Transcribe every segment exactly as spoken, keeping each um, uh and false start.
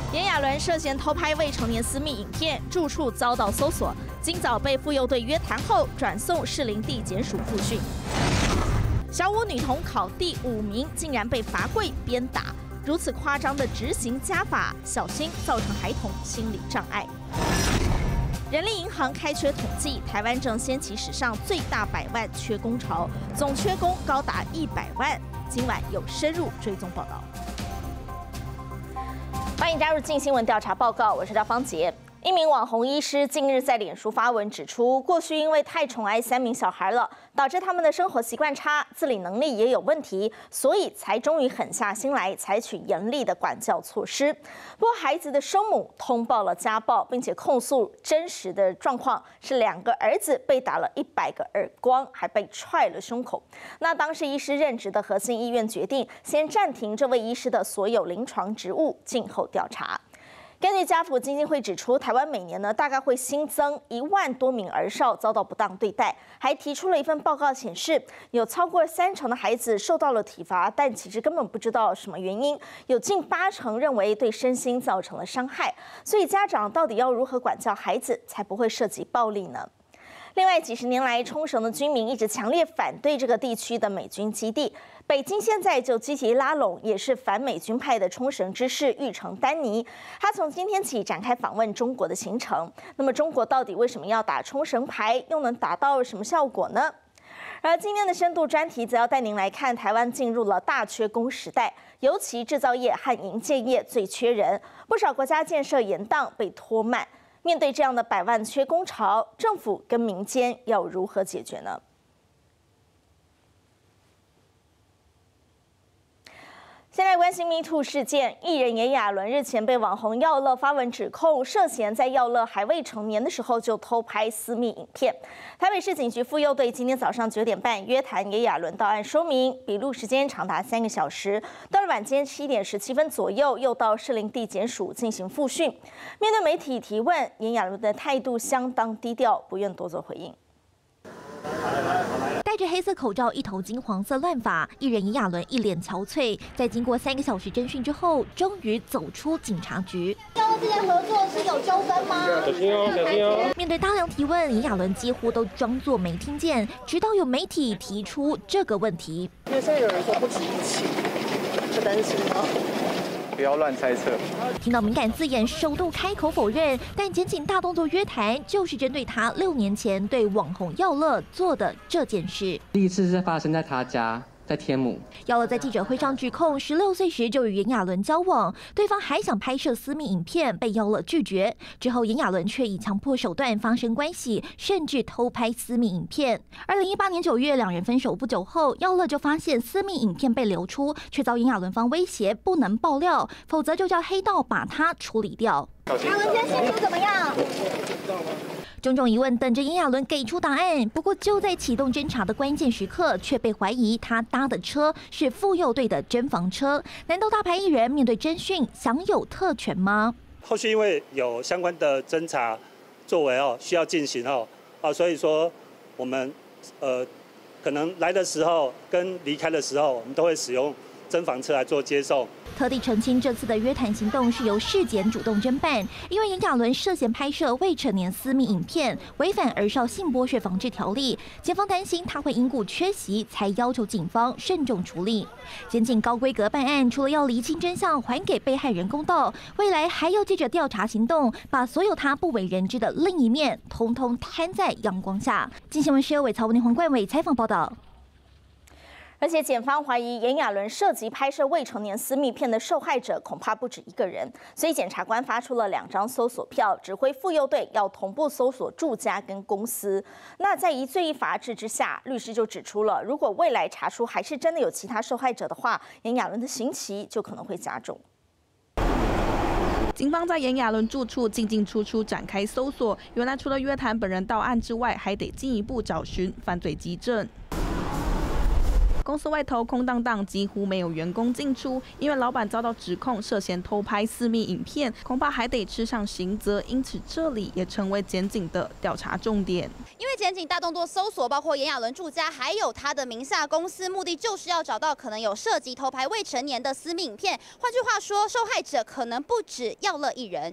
炎亚纶涉嫌偷拍未成年私密影片，住处遭到搜索，今早被妇幼队约谈后转送士林地检署复讯。小五女童考第五名，竟然被罚跪鞭打，如此夸张的执行家法，小心造成孩童心理障碍。人力银行开缺统计，台湾正掀起史上最大百万缺工潮，总缺工高达一百万。今晚有深入追踪报道。欢迎加入《镜新闻调查报告》，我是廖芳杰。一名网红医师近日在脸书发文指出，过去因为太宠爱三名小孩了，导致他们的生活习惯差，自理能力也有问题，所以才终于狠下心来采取严厉的管教措施。不过，孩子的生母通报了家暴，并且控诉真实的状况是两个儿子被打了一百个耳光，还被踹了胸口。那当时医师任职的核心医院决定先暂停这位医师的所有临床职务，静候调查。根据家福基金会指出，台湾每年呢大概会新增一万多名儿少遭到不当对待，还提出了一份报告显示，有超过三成的孩子受到了体罚，但其实根本不知道什么原因，有近八成认为对身心造成了伤害。所以家长到底要如何管教孩子，才不会涉及暴力呢？另外，几十年来，冲绳的居民一直强烈反对这个地区的美军基地。北京现在就积极拉拢也是反美军派的冲绳知事玉成丹尼，他从今天起展开访问中国的行程。那么，中国到底为什么要打冲绳牌，又能达到什么效果呢？而今天的深度专题则要带您来看，台湾进入了大缺工时代，尤其制造业和营建业最缺人，不少国家建设延宕被拖慢。面对这样的百万缺工潮，政府跟民间要如何解决呢？先来关心 Me Too 事件，艺人炎亚纶日前被网红耀乐发文指控，涉嫌在耀乐还未成年的时候就偷拍私密影片。台北市警局妇幼队今天早上九点半约谈炎亚纶到案说明，笔录时间长达三个小时。到了晚间七点十七分左右，又到士林地检署进行复讯。面对媒体提问，炎亚纶的态度相当低调，不愿多做回应。 戴着黑色口罩，一头金黄色乱发，艺人炎亚纶一脸憔悴。在经过三个小时侦讯之后，终于走出警察局。 刚刚之间合作是有纠纷吗？ 小心哦，小心哦！ 面对大量提问，炎亚纶几乎都装作没听见，直到有媒体提出这个问题。 因为现在有人说不止一起，不担心吗？ 不要乱猜测。 听到敏感字眼，首度开口否认，但检警大动作约谈，就是针对他六年前对网红耀乐做的这件事。 第一次是发生在他家。在天母， 耀乐在记者会上指控，十六岁时就与炎亚纶交往，对方还想拍摄私密影片，被耀乐拒绝。之后，炎亚纶却以强迫手段发生关系，甚至偷拍私密影片。二零一八年九月，两人分手不久后，耀乐就发现私密影片被流出，却遭炎亚纶方威胁不能爆料，否则就叫黑道把他处理掉。 亚纶今天心情怎么样？ 种种疑问等着炎亚纶给出答案。不过就在启动侦查的关键时刻，却被怀疑他搭的车是妇幼队的侦防车。难道大牌艺人面对侦讯享有特权吗？ 后续因为有相关的侦查作为哦需要进行哦啊，所以说我们呃可能来的时候跟离开的时候，我们都会使用侦防车来做接送。 特地澄清，这次的约谈行动是由市检主动侦办，因为炎亚纶涉嫌拍摄未成年私密影片，违反儿少性剥削防治条例，检方担心他会因故缺席，才要求警方慎重处理。检警高规格办案，除了要厘清真相，还给被害人公道，未来还要借着调查行动，把所有他不为人知的另一面，通通摊在阳光下。镜新闻社伟曹文宁、黄冠伟采访报道。 而且检方怀疑炎亚纶涉及拍摄未成年私密片的受害者恐怕不止一个人，所以检察官发出了两张搜索票，指挥妇幼队要同步搜索住家跟公司。那在一罪一罚制之下，律师就指出了，如果未来查出还是真的有其他受害者的话，炎亚纶的刑期就可能会加重。 警方在炎亚纶住处进进出出展开搜索，原来除了约谈本人到案之外，还得进一步找寻犯罪基证。 公司外头空荡荡，几乎没有员工进出，因为老板遭到指控涉嫌偷拍私密影片，恐怕还得吃上刑责，因此这里也成为检警的调查重点。 因为检警大动作搜索，包括炎亚纶住家，还有他的名下公司，目的就是要找到可能有涉及偷拍未成年的私密影片。换句话说，受害者可能不止耀乐一人。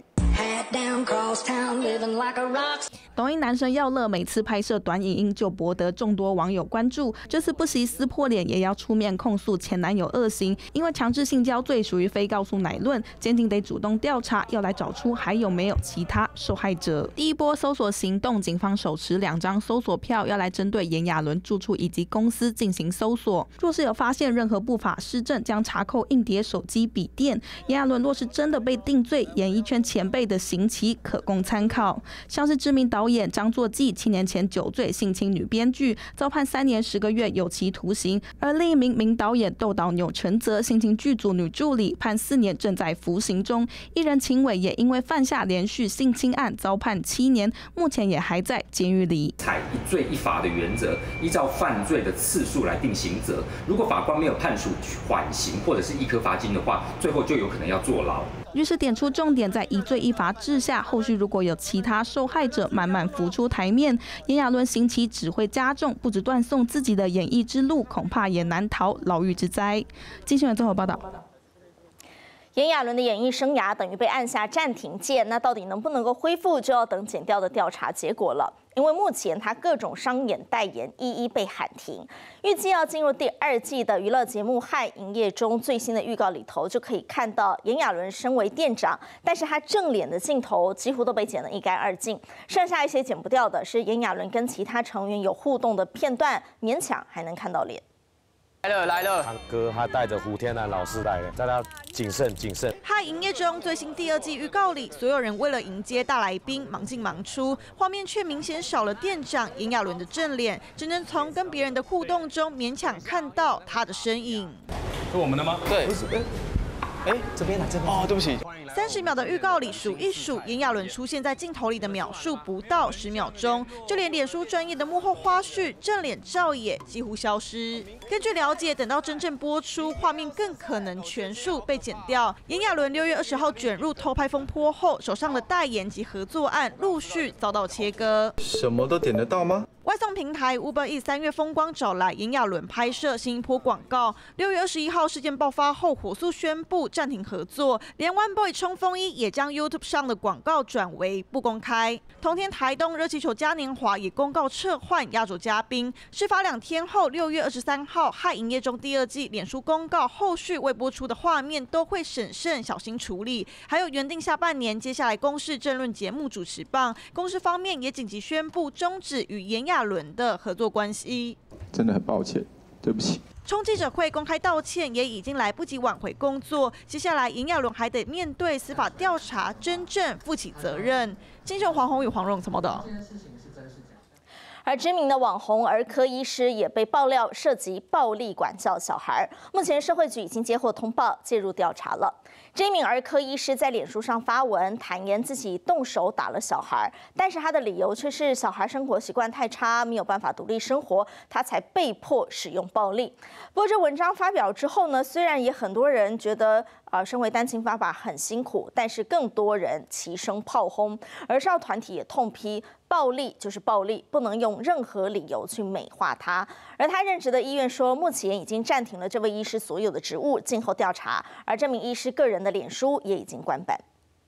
抖音男神耀乐每次拍摄短影音就博得众多网友关注，这次不惜撕破脸也要出面控诉前男友恶行，因为强制性交罪属于非告诉乃论，检警得主动调查，要来找出还有没有其他受害者。第一波搜索行动，警方手持两张搜索票，要来针对炎亚纶住处以及公司进行搜索。若是有发现任何不法施政，将查扣硬碟、手机、笔电。炎亚纶若是真的被定罪，演艺圈前辈的刑期可供参考，像是知名导演张作骥七年前酒醉性侵女编剧，遭判三年十个月有期徒刑；而另一名名导演窦导钮承泽性侵剧组女助理，判四年正在服刑中。艺人秦伟也因为犯下连续性侵案遭判七年，目前也还在监狱里。 采一罪一罚的原则，依照犯罪的次数来定刑责。如果法官没有判处缓刑或者是一颗罚金的话，最后就有可能要坐牢。 律师点出重点，在一罪一罚制下，后续如果有其他受害者慢慢浮出台面，炎亚纶刑期只会加重，不止断送自己的演艺之路，恐怕也难逃牢狱之灾。金新闻综合报道。 炎亚纶的演艺生涯等于被按下暂停键，那到底能不能够恢复，就要等检调的调查结果了。因为目前他各种商演代言一一被喊停，预计要进入第二季的娱乐节目《嗨营业中》最新的预告里头就可以看到炎亚纶身为店长，但是他正脸的镜头几乎都被剪得一干二净，剩下一些剪不掉的是炎亚纶跟其他成员有互动的片段，勉强还能看到脸。 来了来了，堂哥他带着胡天南老师来了，叫他谨慎谨慎。 嗨营业中最新第二季预告里，所有人为了迎接大来宾忙进忙出，画面却明显少了店长炎亚纶的正脸，只能从跟别人的互动中勉强看到他的身影。 是我们的吗？对。哎，这边来这边。哦，对不起。 三十秒的预告里数一数，炎亚纶出现在镜头里的秒数不到十秒钟，就连脸书专业的幕后花絮正脸照也几乎消失。根据了解，等到真正播出，画面更可能全数被剪掉。炎亚纶六月二十号卷入偷拍风波后，手上的代言及合作案陆续遭到切割。 什么都点得到吗？ 外送平台 Uber Eats 三月风光找来炎亚纶拍摄新一波广告。六月二十一号事件爆发后，火速宣布暂停合作，连 One Boy 冲锋衣也将 YouTube 上的广告转为不公开。同天，台东热气球嘉年华也公告撤换压轴嘉宾。事发两天后，六月二十三号，嗨营业中第二季脸书公告，后续未播出的画面都会审慎小心处理。还有原定下半年接下来公视政论节目主持棒，公视方面也紧急宣布终止与炎亚纶的合作关系。 真的很抱歉，对不起。 冲记者会公开道歉，也已经来不及挽回工作。接下来，炎亚纶还得面对司法调查，真正负起责任。金秀黄宏宇、黄荣怎么的？ 而知名的网红儿科医师也被爆料涉及暴力管教小孩，目前社会局已经接获通报，介入调查了。这名儿科医师在脸书上发文，坦言自己动手打了小孩，但是他的理由却是小孩生活习惯太差，没有办法独立生活，他才被迫使用暴力。不过这文章发表之后呢，虽然也很多人觉得呃，身为单亲爸爸很辛苦，但是更多人齐声炮轰，儿少团体也痛批暴力就是暴力，不能用任何理由去美化它。而他任职的医院说，目前已经暂停了这位医师所有的职务，静候调查。而这名医师个人的脸书也已经关版。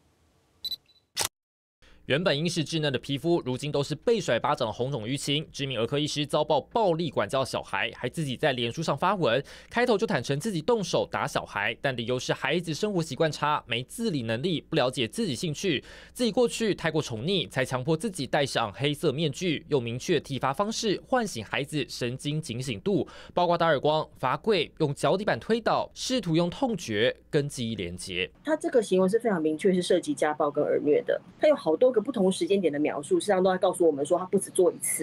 原本因是稚嫩的皮肤，如今都是被甩巴掌红肿淤青。知名儿科医师遭曝暴力管教小孩，还自己在脸书上发文，开头就坦诚自己动手打小孩，但理由是孩子生活习惯差，没自理能力，不了解自己兴趣，自己过去太过宠溺，才强迫自己戴上黑色面具，用明确体罚方式唤醒孩子神经警醒度，包括打耳光、罚跪、用脚底板推倒，试图用痛觉跟记忆连结。 他这个行为是非常明确，是涉及家暴跟儿虐的。他有好多个不同时间点的描述，实际上都在告诉我们说，他不止做一次。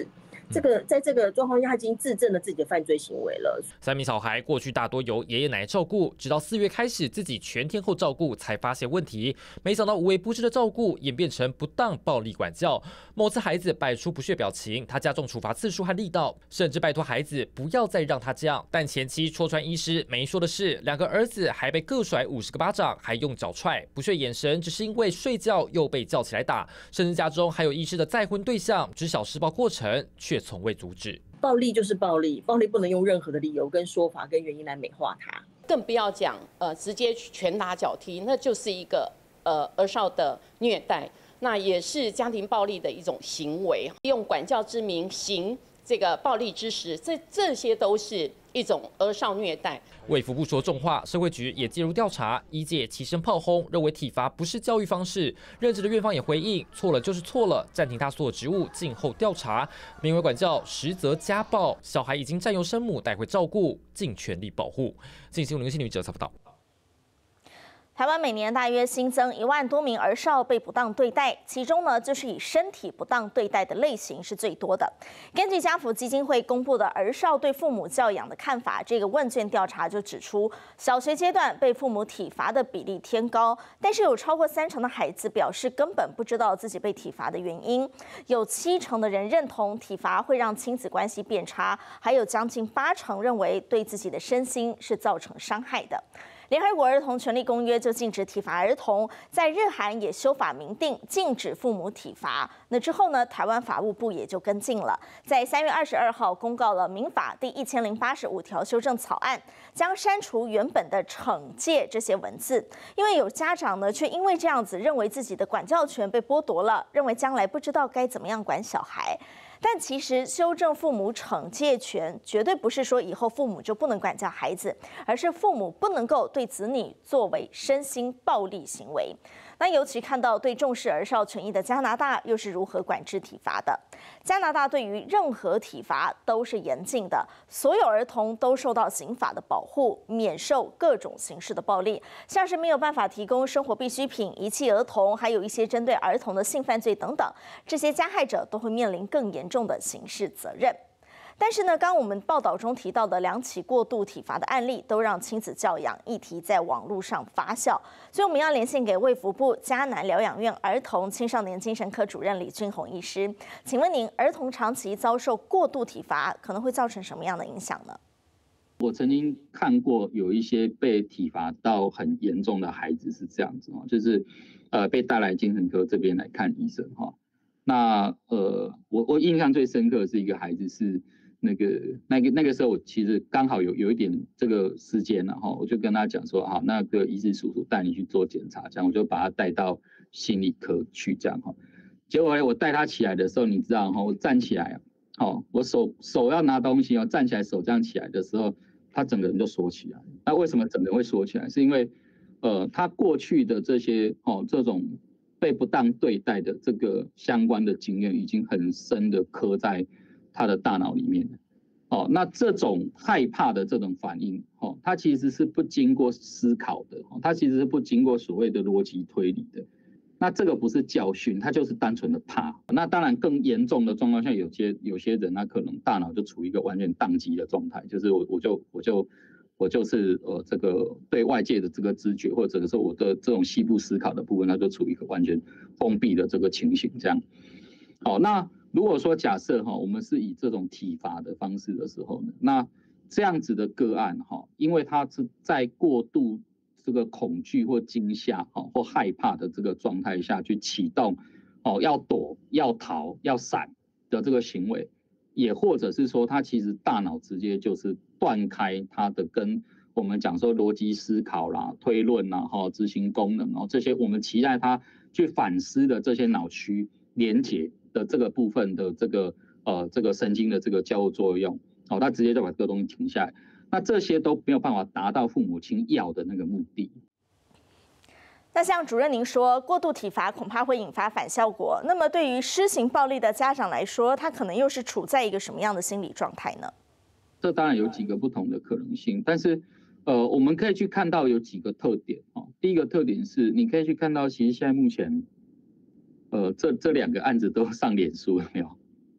这个在这个状况下，他已经自证了自己的犯罪行为了。 三名小孩过去大多由爷爷奶奶照顾，直到四月开始自己全天候照顾，才发现问题。没想到无微不至的照顾演变成不当暴力管教。某次孩子摆出不屑表情，他加重处罚次数和力道，甚至拜托孩子不要再让他这样。但前妻戳穿医师没说的是，两个儿子还被各甩五十个巴掌，还用脚踹，不屑眼神只是因为睡觉又被叫起来打，甚至家中还有医师的再婚对象，知晓施暴过程却从未阻止。 暴力就是暴力，暴力不能用任何的理由、跟说法、跟原因来美化它。 更不要讲呃直接拳打脚踢，那就是一个呃儿少的虐待，那也是家庭暴力的一种行为。用管教之名行这个暴力之实，这这些都是一种儿少虐待。 卫福部说重话，社会局也介入调查，医界齐声炮轰，认为体罚不是教育方式。任职的院方也回应，错了就是错了，暂停他所有职务，静候调查。名为管教，实则家暴，小孩已经占由生母带回照顾，尽全力保护。进新闻联系女者采访到。 台湾每年大约新增一万多名儿少被不当对待，其中呢就是以身体不当对待的类型是最多的。根据家福基金会公布的儿少对父母教养的看法，这个问卷调查就指出，小学阶段被父母体罚的比例偏高，但是有超过三成的孩子表示根本不知道自己被体罚的原因，有七成的人认同体罚会让亲子关系变差，还有将近八成认为对自己的身心是造成伤害的。联合国儿童权利公约就禁止体罚儿童，在日韩也修法明定禁止父母体罚。那之后呢，台湾法务部也就跟进了，在三月二十二号公告了民法第一千零八十五条修正草案，将删除原本的惩戒这些文字。因为有家长呢，却因为这样子认为自己的管教权被剥夺了，认为将来不知道该怎么样管小孩。但其实修正父母惩戒权，绝对不是说以后父母就不能管教孩子，而是父母不能够对子女作为身心暴力行为。那尤其看到对重视儿少权益的加拿大又是如何管制体罚的？加拿大对于任何体罚都是严禁的，所有儿童都受到刑法的保护，免受各种形式的暴力，像是没有办法提供生活必需品、遗弃儿童，还有一些针对儿童的性犯罪等等，这些加害者都会面临更严重的刑事责任。但是呢，刚刚我们报道中提到的两起过度体罚的案例，都让亲子教养议题在网络上发酵。所以我们要连线给卫福部嘉南疗养院儿童青少年精神科主任李俊宏医师，请问您，儿童长期遭受过度体罚，可能会造成什么样的影响呢？ 我曾经看过有一些被体罚到很严重的孩子是这样子哦，就是呃被带来精神科这边来看医生哈。那呃，我我印象最深刻的是一个孩子是。那个、那个、那个时候，我其实刚好有有一点这个时间了哈，我就跟他讲说，好，那个医师叔叔带你去做检查，这样我就把他带到心理科去，这样哈。结果我带他起来的时候，你知道哈，我站起来，哦，我手手要拿东西哦，站起来手这样起来的时候，他整个人就缩起来。那为什么整个人会缩起来？是因为呃，他过去的这些哦这种被不当对待的这个相关的经验，已经很深的刻在他的大脑里面，哦，那这种害怕的这种反应，哦，它其实是不经过思考的，哦，它其实是不经过所谓的逻辑推理的。那这个不是教训，它就是单纯的怕。那当然更严重的状况下，有些有些人他可能大脑就处于一个完全宕机的状态，就是我我就我就我就是呃这个对外界的这个知觉，或者是我的这种细部思考的部分，它就处于一个完全封闭的这个情形，这样。好，那如果说假设哈，我们是以这种体罚的方式的时候呢，那这样子的个案哈，因为他是在过度这个恐惧或惊吓哈或害怕的这个状态下去启动哦要躲、要逃、要闪的这个行为，也或者是说他其实大脑直接就是断开他的跟我们讲说逻辑思考啦、推论啦、哈执行功能哦这些我们期待他去反思的这些脑区连结的这个部分的这个呃这个神经的这个交互作用，哦，他直接就把这个东西停下来，那这些都没有办法达到父母亲要的那个目的。 那像主任您说，过度体罚恐怕会引发反效果。那么对于施行暴力的家长来说，他可能又是处在一个什么样的心理状态呢？ 这当然有几个不同的可能性，但是呃我们可以去看到有几个特点哦。第一个特点是，你可以去看到，其实现在目前。呃，这这两个案子都上脸书了没有？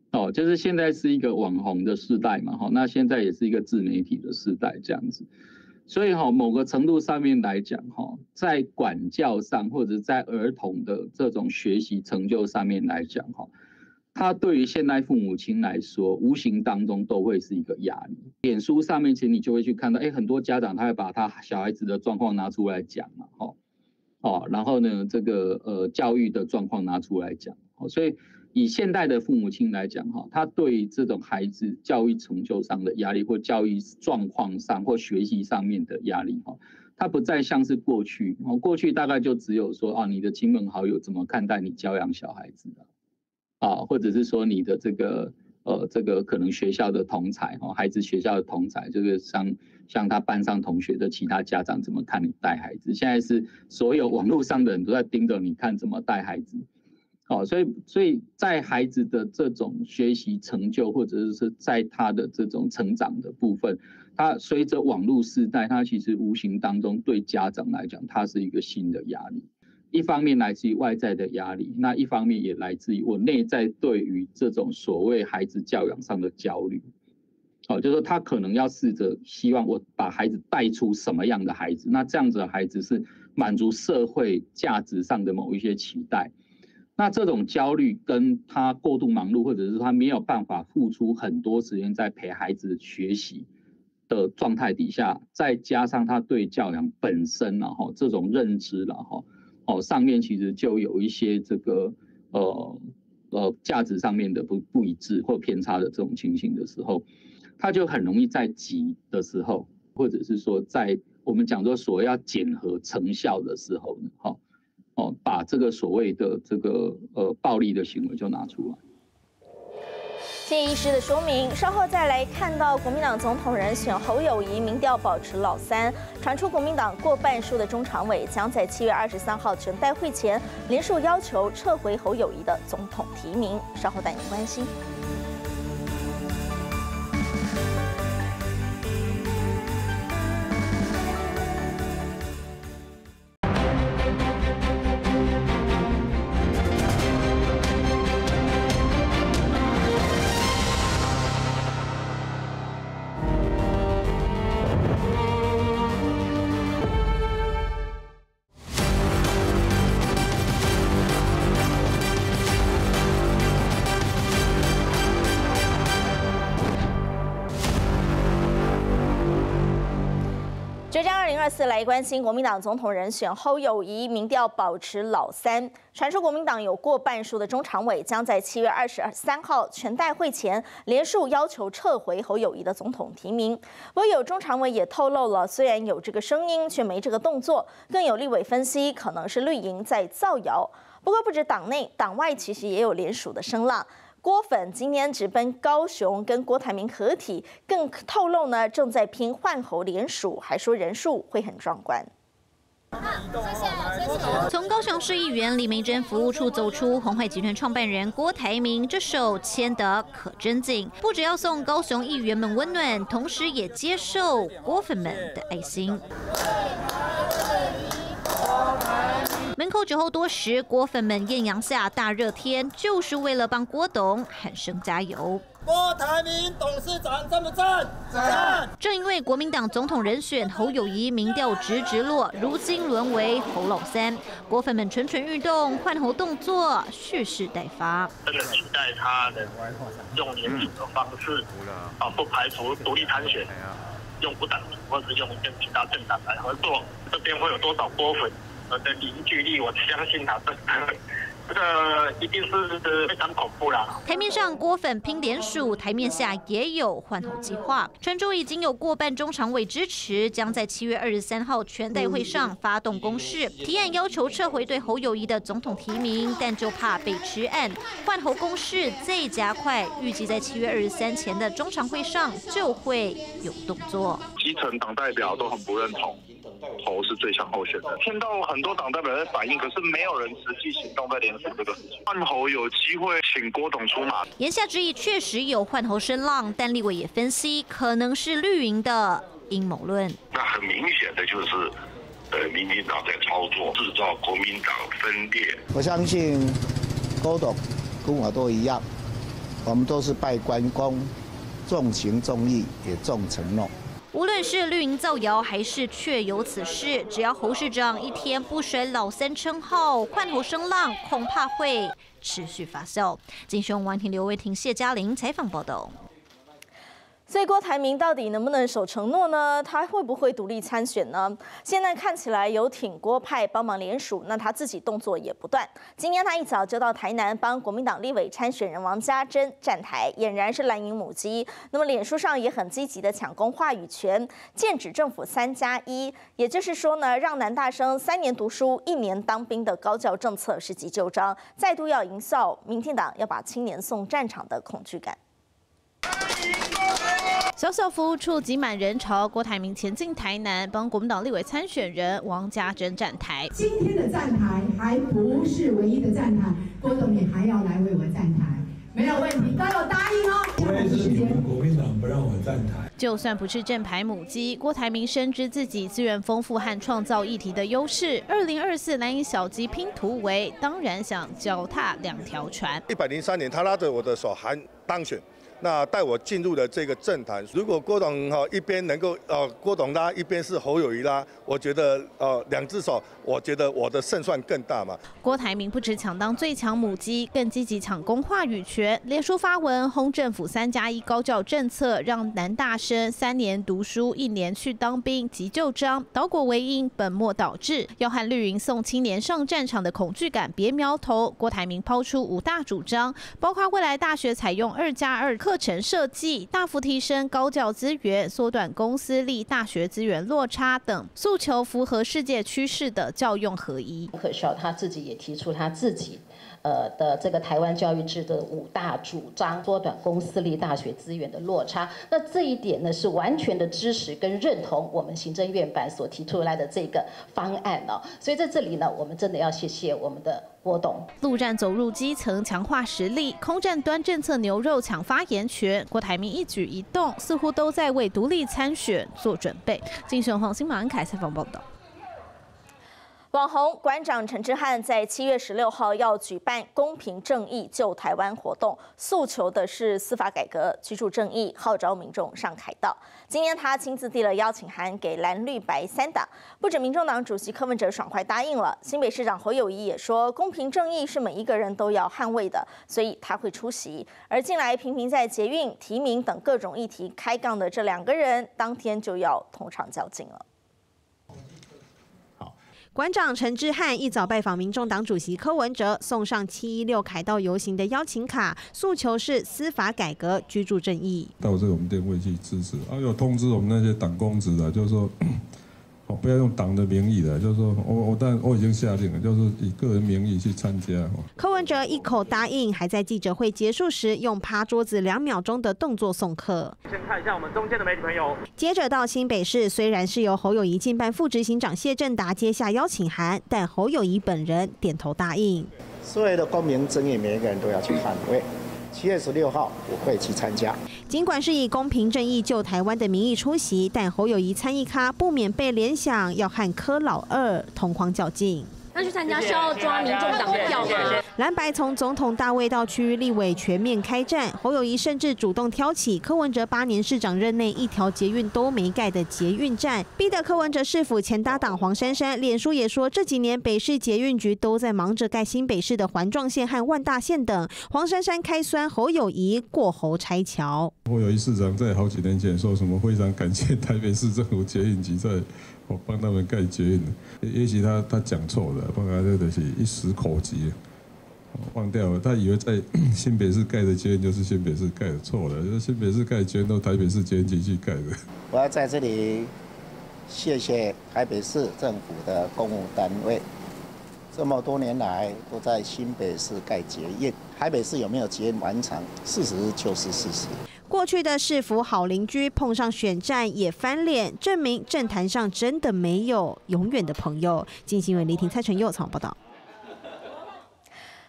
哦，就是现在是一个网红的时代嘛，哈，那现在也是一个自媒体的时代这样子，所以哈，某个程度上面来讲，哈，在管教上或者在儿童的这种学习成就上面来讲，哈，它对于现代父母亲来说，无形当中都会是一个压力。脸书上面其实你就会去看到，哎，很多家长他会把他小孩子的状况拿出来讲嘛，哈，哦，然后呢，这个呃教育的状况拿出来讲，哦，所以。以现代的父母亲来讲，哈，他对这种孩子教育成就上的压力，或教育状况上或学习上面的压力，哈，他不再像是过去，过去大概就只有说啊，你的亲朋好友怎么看待你教养小孩子的，啊，或者是说你的这个呃这个可能学校的同侪，哈，孩子学校的同侪，这个像像他班上同学的其他家长怎么看你带孩子，现在是所有网络上的人都在盯着你看怎么带孩子。哦，所以，所以在孩子的这种学习成就，或者是在他的这种成长的部分，他随着网络时代，他其实无形当中对家长来讲，它是一个新的压力。一方面来自于外在的压力，那一方面也来自于我内在对于这种所谓孩子教养上的焦虑。哦，就是说他可能要试着希望我把孩子带出什么样的孩子，那这样子的孩子是满足社会价值上的某一些期待。那这种焦虑跟他过度忙碌，或者是他没有办法付出很多时间在陪孩子学习的状态底下，再加上他对教养本身然后这种认知然后哦上面其实就有一些这个呃呃价值上面的不不一致或偏差的这种情形的时候，他就很容易在急的时候，或者是说在我们讲说所谓要检核成效的时候呢，哈。哦，把这个所谓的这个呃暴力的行为就拿出来。 谢医师的说明，稍后再来看到国民党总统人选侯友宜民调保持老三，传出国民党过半数的中常委将在七月二十三号全代会前联署要求撤回侯友宜的总统提名，稍后带您关心。浙江二零二四来关心国民党总统人选侯友宜民调保持老三，传出国民党有过半数的中常委将在七月二十三号全代会前联署要求撤回侯友宜的总统提名。不过有中常委也透露了，虽然有这个声音，却没这个动作。更有立委分析，可能是绿营在造谣。不过不止党内，党外其实也有联署的声浪。郭粉今天直奔高雄跟郭台铭合体，更透露呢正在拼换侯联署，还说人数会很壮观。 从高雄市议员李眉蓁服务处走出，鸿海集团创办人郭台铭这手牵得可真紧，不只要送高雄议员们温暖，同时也接受郭粉们的爱心。门口酒后多时，郭粉们艳阳下大热天，就是为了帮郭董喊声加油。 郭台铭董事长赞不赞？赞！ 正因为国民党总统人选侯友宜民调直直落，如今沦为侯老三，郭粉们蠢蠢欲动，换侯动作蓄势待发。 真的期待他能用联署的方式，啊，不排除独立参选，用不党或是用跟其他政党来合作。这边会有多少郭粉的凝聚力？我相信啊，这这个一定是非常恐怖啦。 台面上郭粉拼联署，台面下也有换侯计划。传出已经有过半中常委支持，将在七月二十三号全代会上发动攻势，提案要求撤回对侯友宜的总统提名，但就怕被吃案，换侯攻势再加快，预计在七月二十三前的中常会上就会有动作。 基层党代表都很不认同侯是最强候选的，听到很多党代表在反映，可是没有人实际行动在联署这个事情。换侯有机会请郭董出马， 言下之意确实有换侯声浪，但立委也分析可能是绿营的阴谋论。 那很明显的就是，呃，民进党在操作，制造国民党分裂。 我相信郭董跟我都一样， 我们都是拜关公，重情重义，也重承诺。 无论是绿营造谣，还是确有此事，只要侯市长一天不甩老三称号，换头声浪恐怕会持续发酵。金雄、王庭、刘维婷、谢嘉玲采访报道。 所以郭台铭到底能不能守承诺呢？他会不会独立参选呢？现在看起来有挺郭派帮忙联署，那他自己动作也不断。今天他一早就到台南帮国民党立委参选人王家珍站台，俨然是蓝营母鸡。那么脸书上也很积极的抢攻话语权，剑指政府三加一，也就是说呢，让男大生三年读书、一年当兵的高教政策是急救章，再度要营造民进党要把青年送战场的恐惧感。 小小服务处挤满人潮，郭台铭前进台南帮国民党立委参选人王家珍站台。 今天的站台还不是唯一的站台，郭总你还要来为我站台，没有问题，都有答应哦。 我也是你们国民党不让我站台。 就算不是正牌母鸡，郭台铭深知自己资源丰富和创造议题的优势。二零二四蓝营小鸡拼突围，当然想脚踏两条船。 一百零三年，他拉着我的手还当选。那带我进入了这个政坛，如果郭董哈一边能够呃郭董拉，一边是侯友宜拉，我觉得呃两只手，我觉得我的胜算更大嘛。 郭台铭不止抢当最强母鸡，更积极抢攻话语权，脸书发文轰政府三加一高教政策，让男大生三年读书，一年去当兵，急救章，倒果为因，本末倒置，要和绿营送青年上战场的恐惧感别苗头。郭台铭抛出五大主张，包括未来大学采用二加二。课程设计大幅提升高教资源，缩短公私立大学资源落差等诉求，符合世界趋势的教用合一。 可笑，他自己也提出他自己。呃的这个台湾教育制的五大主张，缩短公私立大学资源的落差。那这一点呢，是完全的支持跟认同我们行政院版所提出来的这个方案哦。所以在这里呢，我们真的要谢谢我们的郭董。 陆战走入基层，强化实力；空战端政策牛肉抢发言权。郭台铭一举一动，似乎都在为独立参选做准备。金雄、黄新马恩凯采访报道。 网红馆长陈之汉在七月十六号要举办公平正义救台湾活动，诉求的是司法改革、居住正义，号召民众上凯道。今天他亲自递了邀请函给蓝绿白三党，不止民众党主席柯文哲爽快答应了，新北市长侯友宜也说，公平正义是每一个人都要捍卫的，所以他会出席。而近来频频在捷运、提名等各种议题开杠的这两个人，当天就要同场较劲了。 馆长陈之汉一早拜访民众党主席柯文哲，送上七一六凯道游行的邀请卡，诉求是司法改革、居住正义。 到这个我们店会去支持，啊，有通知我们那些党公职的，就是说。哦，不要用党的名义的，就是说我我但我已经下令了，就是以个人名义去参加。 柯文哲一口答应，还在记者会结束时用趴桌子两秒钟的动作送客。 先看一下我们中间的媒体朋友。 接着到新北市，虽然是由侯友宜竞办副执行长谢振达接下邀请函，但侯友宜本人点头答应。 所有的公平正义，每一个人都要去捍卫。七月十六号我会去参加。 尽管是以公平正义救台湾的名义出席，但侯友宜参议咖不免被联想要和柯老二同框较劲。 那去参加是要抓民众党的票吗？ 蓝白从总统大卫到区域立委全面开战，侯友宜甚至主动挑起柯文哲八年市长任内一条捷运都没盖的捷运战，逼得柯文哲市府前搭档黄珊珊脸书也说，这几年北市捷运局都在忙着盖新北市的环状线和万大线等。黄珊珊开酸侯友宜过侯拆桥。 侯友宜市长在好几年前说什么非常感谢台北市政府捷运局在。我帮他们盖捷运，也许他他讲错了，帮他这个是一时口急，忘掉了。他以为在新北市盖的捷运就是新北市盖的，错了，就是新北市盖的捷运都台北市捷运局去盖的。 我要在这里谢谢台北市政府的公务单位，这么多年来都在新北市盖捷运。台北市有没有捷运完成？事实就是事实。 过去的市府好邻居碰上选战也翻脸，证明政坛上真的没有永远的朋友。金新闻李婷、蔡成佑采访报道。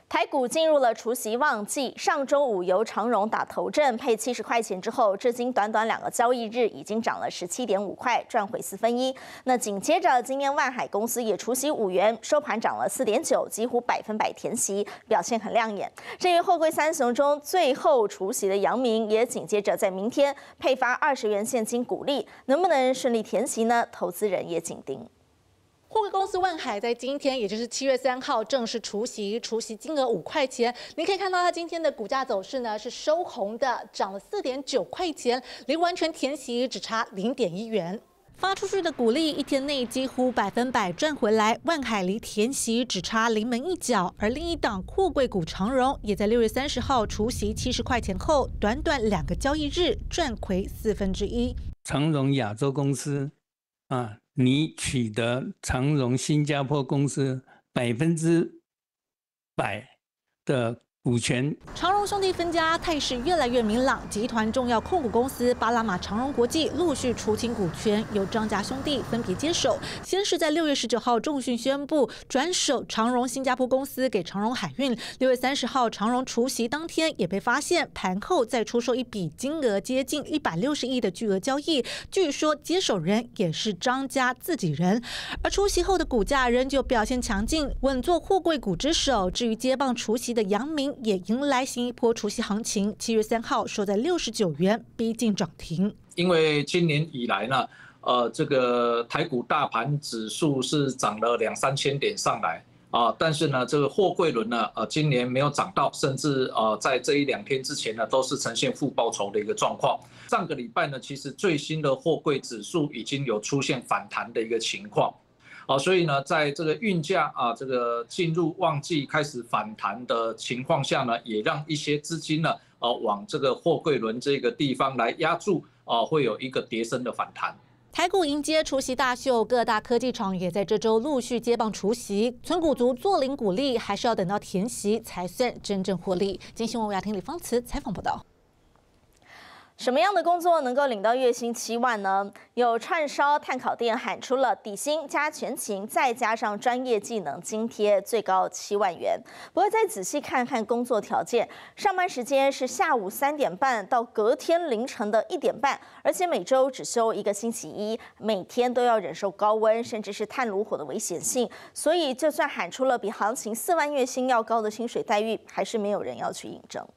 台股进入了除息旺季，上周五由长荣打头阵，配七十块钱之后，至今短短两个交易日已经涨了十七点五块，赚回四分一。那紧接着，今天万海公司也除息五元，收盘涨了四点九，几乎百分百填息，表现很亮眼。至于货柜三雄中最后除息的阳明，也紧接着在明天配发二十元现金股利，能不能顺利填息呢？投资人也紧盯。 货柜公司万海在今天，也就是七月三号正式除息，除息金额五块钱。您可以看到它今天的股价走势呢是收红的，涨了四点九块钱，离完全填息只差零点一元。发出去的股利一天内几乎百分百赚回来，万海离填息只差临门一脚。而另一档货柜股长荣也在六月三十号除息七十块钱后，短短两个交易日赚回四分之一。 长荣亚洲公司啊。你取得长荣新加坡公司百分之百的股权。 长荣兄弟分家态势越来越明朗，集团重要控股公司巴拿马长荣国际陆续出清股权，由张家兄弟分别接手。先是在六月十九号重讯宣布转手长荣新加坡公司给长荣海运，六月三十号长荣除息当天也被发现盘后再出售一笔金额接近一百六十亿的巨额交易，据说接手人也是张家自己人。而除息后的股价仍旧表现强劲，稳坐货柜股之首。至于接棒除息的阳明，也迎来新一波除息行情，七月三号收在六十九元，逼近涨停。 因为今年以来呢，呃，这个台股大盘指数是涨了两三千点上来啊，但是呢，这个货柜轮呢，呃，今年没有涨到，甚至呃，在这一两天之前呢，都是呈现负报酬的一个状况。上个礼拜呢，其实最新的货柜指数已经有出现反弹的一个情况。啊，所以呢，在这个运价啊，这个进入旺季开始反弹的情况下呢，也让一些资金呢，呃，往这个货柜轮这个地方来压住，啊，会有一个跌升的反弹。 台股迎接除息大秀，各大科技厂也在这周陆续接棒除息，存股族做零股利，还是要等到填息才算真正获利。今天新闻我雅婷李芳慈采访报道。 什么样的工作能够领到月薪七万呢？有串烧炭烤店喊出了底薪加全勤，再加上专业技能津贴，最高七万元。不过再仔细看看工作条件，上班时间是下午三点半到隔天凌晨的一点半，而且每周只休一个星期一，每天都要忍受高温，甚至是炭炉火的危险性。所以就算喊出了比行情四万月薪要高的薪水待遇，还是没有人要去应征。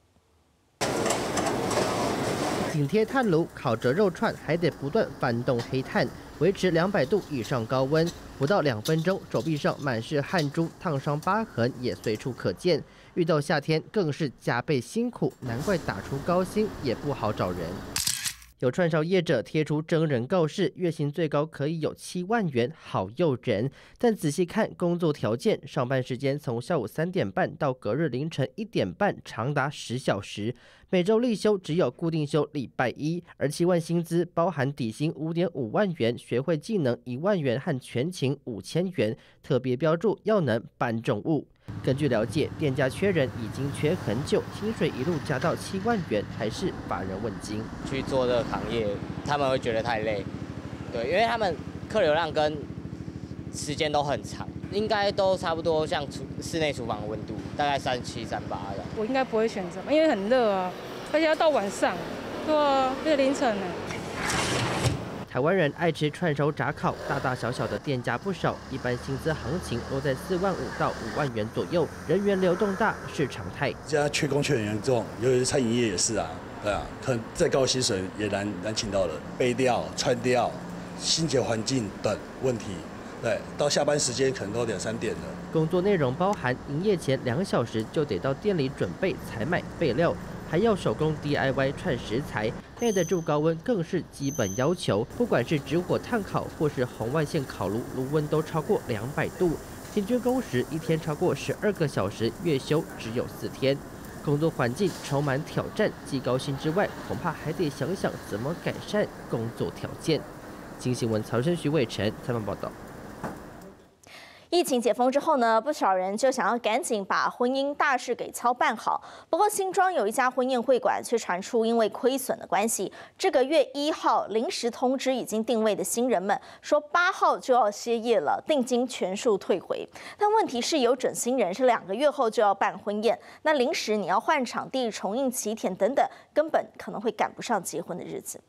紧贴炭炉烤着肉串，还得不断翻动黑炭，维持两百度以上高温，不到两分钟，手臂上满是汗珠，烫伤疤痕也随处可见。遇到夏天更是加倍辛苦，难怪打出高薪也不好找人。有串烧业者贴出征人告示，月薪最高可以有七万元，好诱人。但仔细看工作条件，上班时间从下午三点半到隔日凌晨一点半，长达十小时。每周例休只有固定休礼拜一，而七万薪资包含底薪五点五万元、学会技能一万元和全勤五千元，特别标注要能搬重物。根据了解，店家缺人已经缺很久，薪水一路加到七万元，还是乏人问津。 去做这个行业，他们会觉得太累，对，因为他们客流量跟时间都很长，应该都差不多像厨室内厨房的温度，大概三七三八的。 我应该不会选择，因为很热啊，而且要到晚上，对啊，那凌晨呢。 台湾人爱吃串烧炸烤，大大小小的店家不少，一般薪资行情都在四万五到五万元左右，人员流动大是常态。 现在缺工缺人严重，尤其是餐饮业也是啊，对啊，可能再高薪水也难难请到人，背调、穿调、清洁环境等问题。对，到下班时间可能都两三点了。 工作内容包含营业前两小时就得到店里准备采买备料，还要手工 D I Y 串食材，耐得住高温更是基本要求。不管是直火炭烤或是红外线烤炉，炉温都超过两百度。平均工时一天超过十二个小时，月休只有四天。工作环境充满挑战，既高薪之外，恐怕还得想想怎么改善工作条件。经新闻曹生徐伟成采访报道。 疫情解封之后呢，不少人就想要赶紧把婚姻大事给操办好。不过新庄有一家婚宴会馆却传出因为亏损的关系，这个月一号临时通知已经定位的新人们，说八号就要歇业了，定金全数退回。但问题是有准新人是两个月后就要办婚宴，那临时你要换场地、重印喜帖等等，根本可能会赶不上结婚的日子。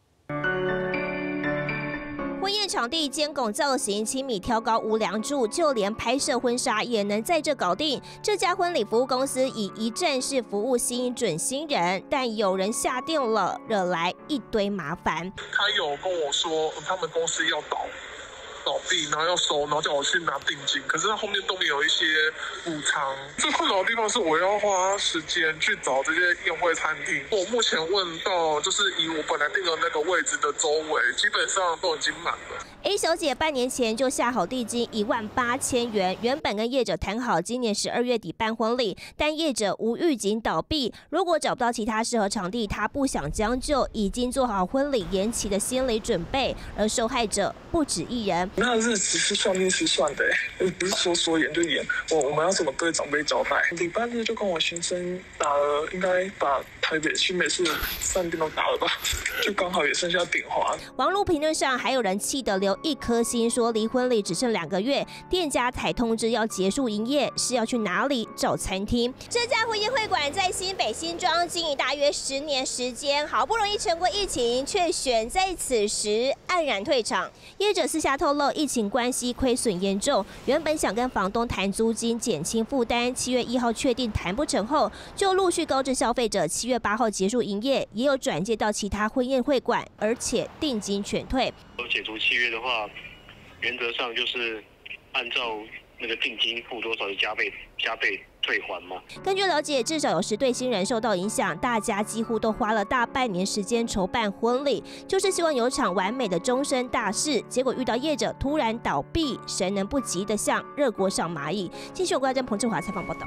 婚宴场地尖拱造型、七米挑高无梁柱，就连拍摄婚纱也能在这搞定。这家婚礼服务公司以一站式服务吸引准新人，但有人下定了，惹来一堆麻烦。 他有跟我说，他们公司要倒。倒闭，然后要收，然后叫我去拿定金，可是他后面都没有一些补偿。最困扰的地方是我要花时间去找这些宴会餐厅。我目前问到，就是以我本来定的那个位置的周围，基本上都已经满了。 A 小姐半年前就下好定金一万八千元，原本跟业者谈好今年十二月底办婚礼，但业者无预警倒闭。如果找不到其他适合场地，她不想将就，已经做好婚礼延期的心理准备。而受害者不止一人。 那日子是算命是算的，不是说说演就演。我我们要怎么对长辈交代？礼拜日就跟我先生打了，应该把台北新北市饭店都打了吧，就刚好也剩下点华。 网络评论上还有人气得留一颗心，说离婚礼只剩两个月，店家才通知要结束营业，是要去哪里找餐厅？这家婚宴会馆在新北新庄经营大约十年时间，好不容易撑过疫情，却选在此时黯然退场。业者私下透露，疫情关系亏损严重，原本想跟房东谈租金减轻负担，七月一号确定谈不成后，就陆续告知消费者七月八号结束营业，也有转介到其他婚宴会馆，而且定金全退。 解除契约的话，原则上就是按照那个定金付多少就加倍加倍退还嘛。 根据了解，至少有十对新人受到影响，大家几乎都花了大半年时间筹办婚礼，就是希望有场完美的终身大事。结果遇到业者突然倒闭，谁能不急得像热锅上蚂蚁？继续有关跟彭志华采访报道。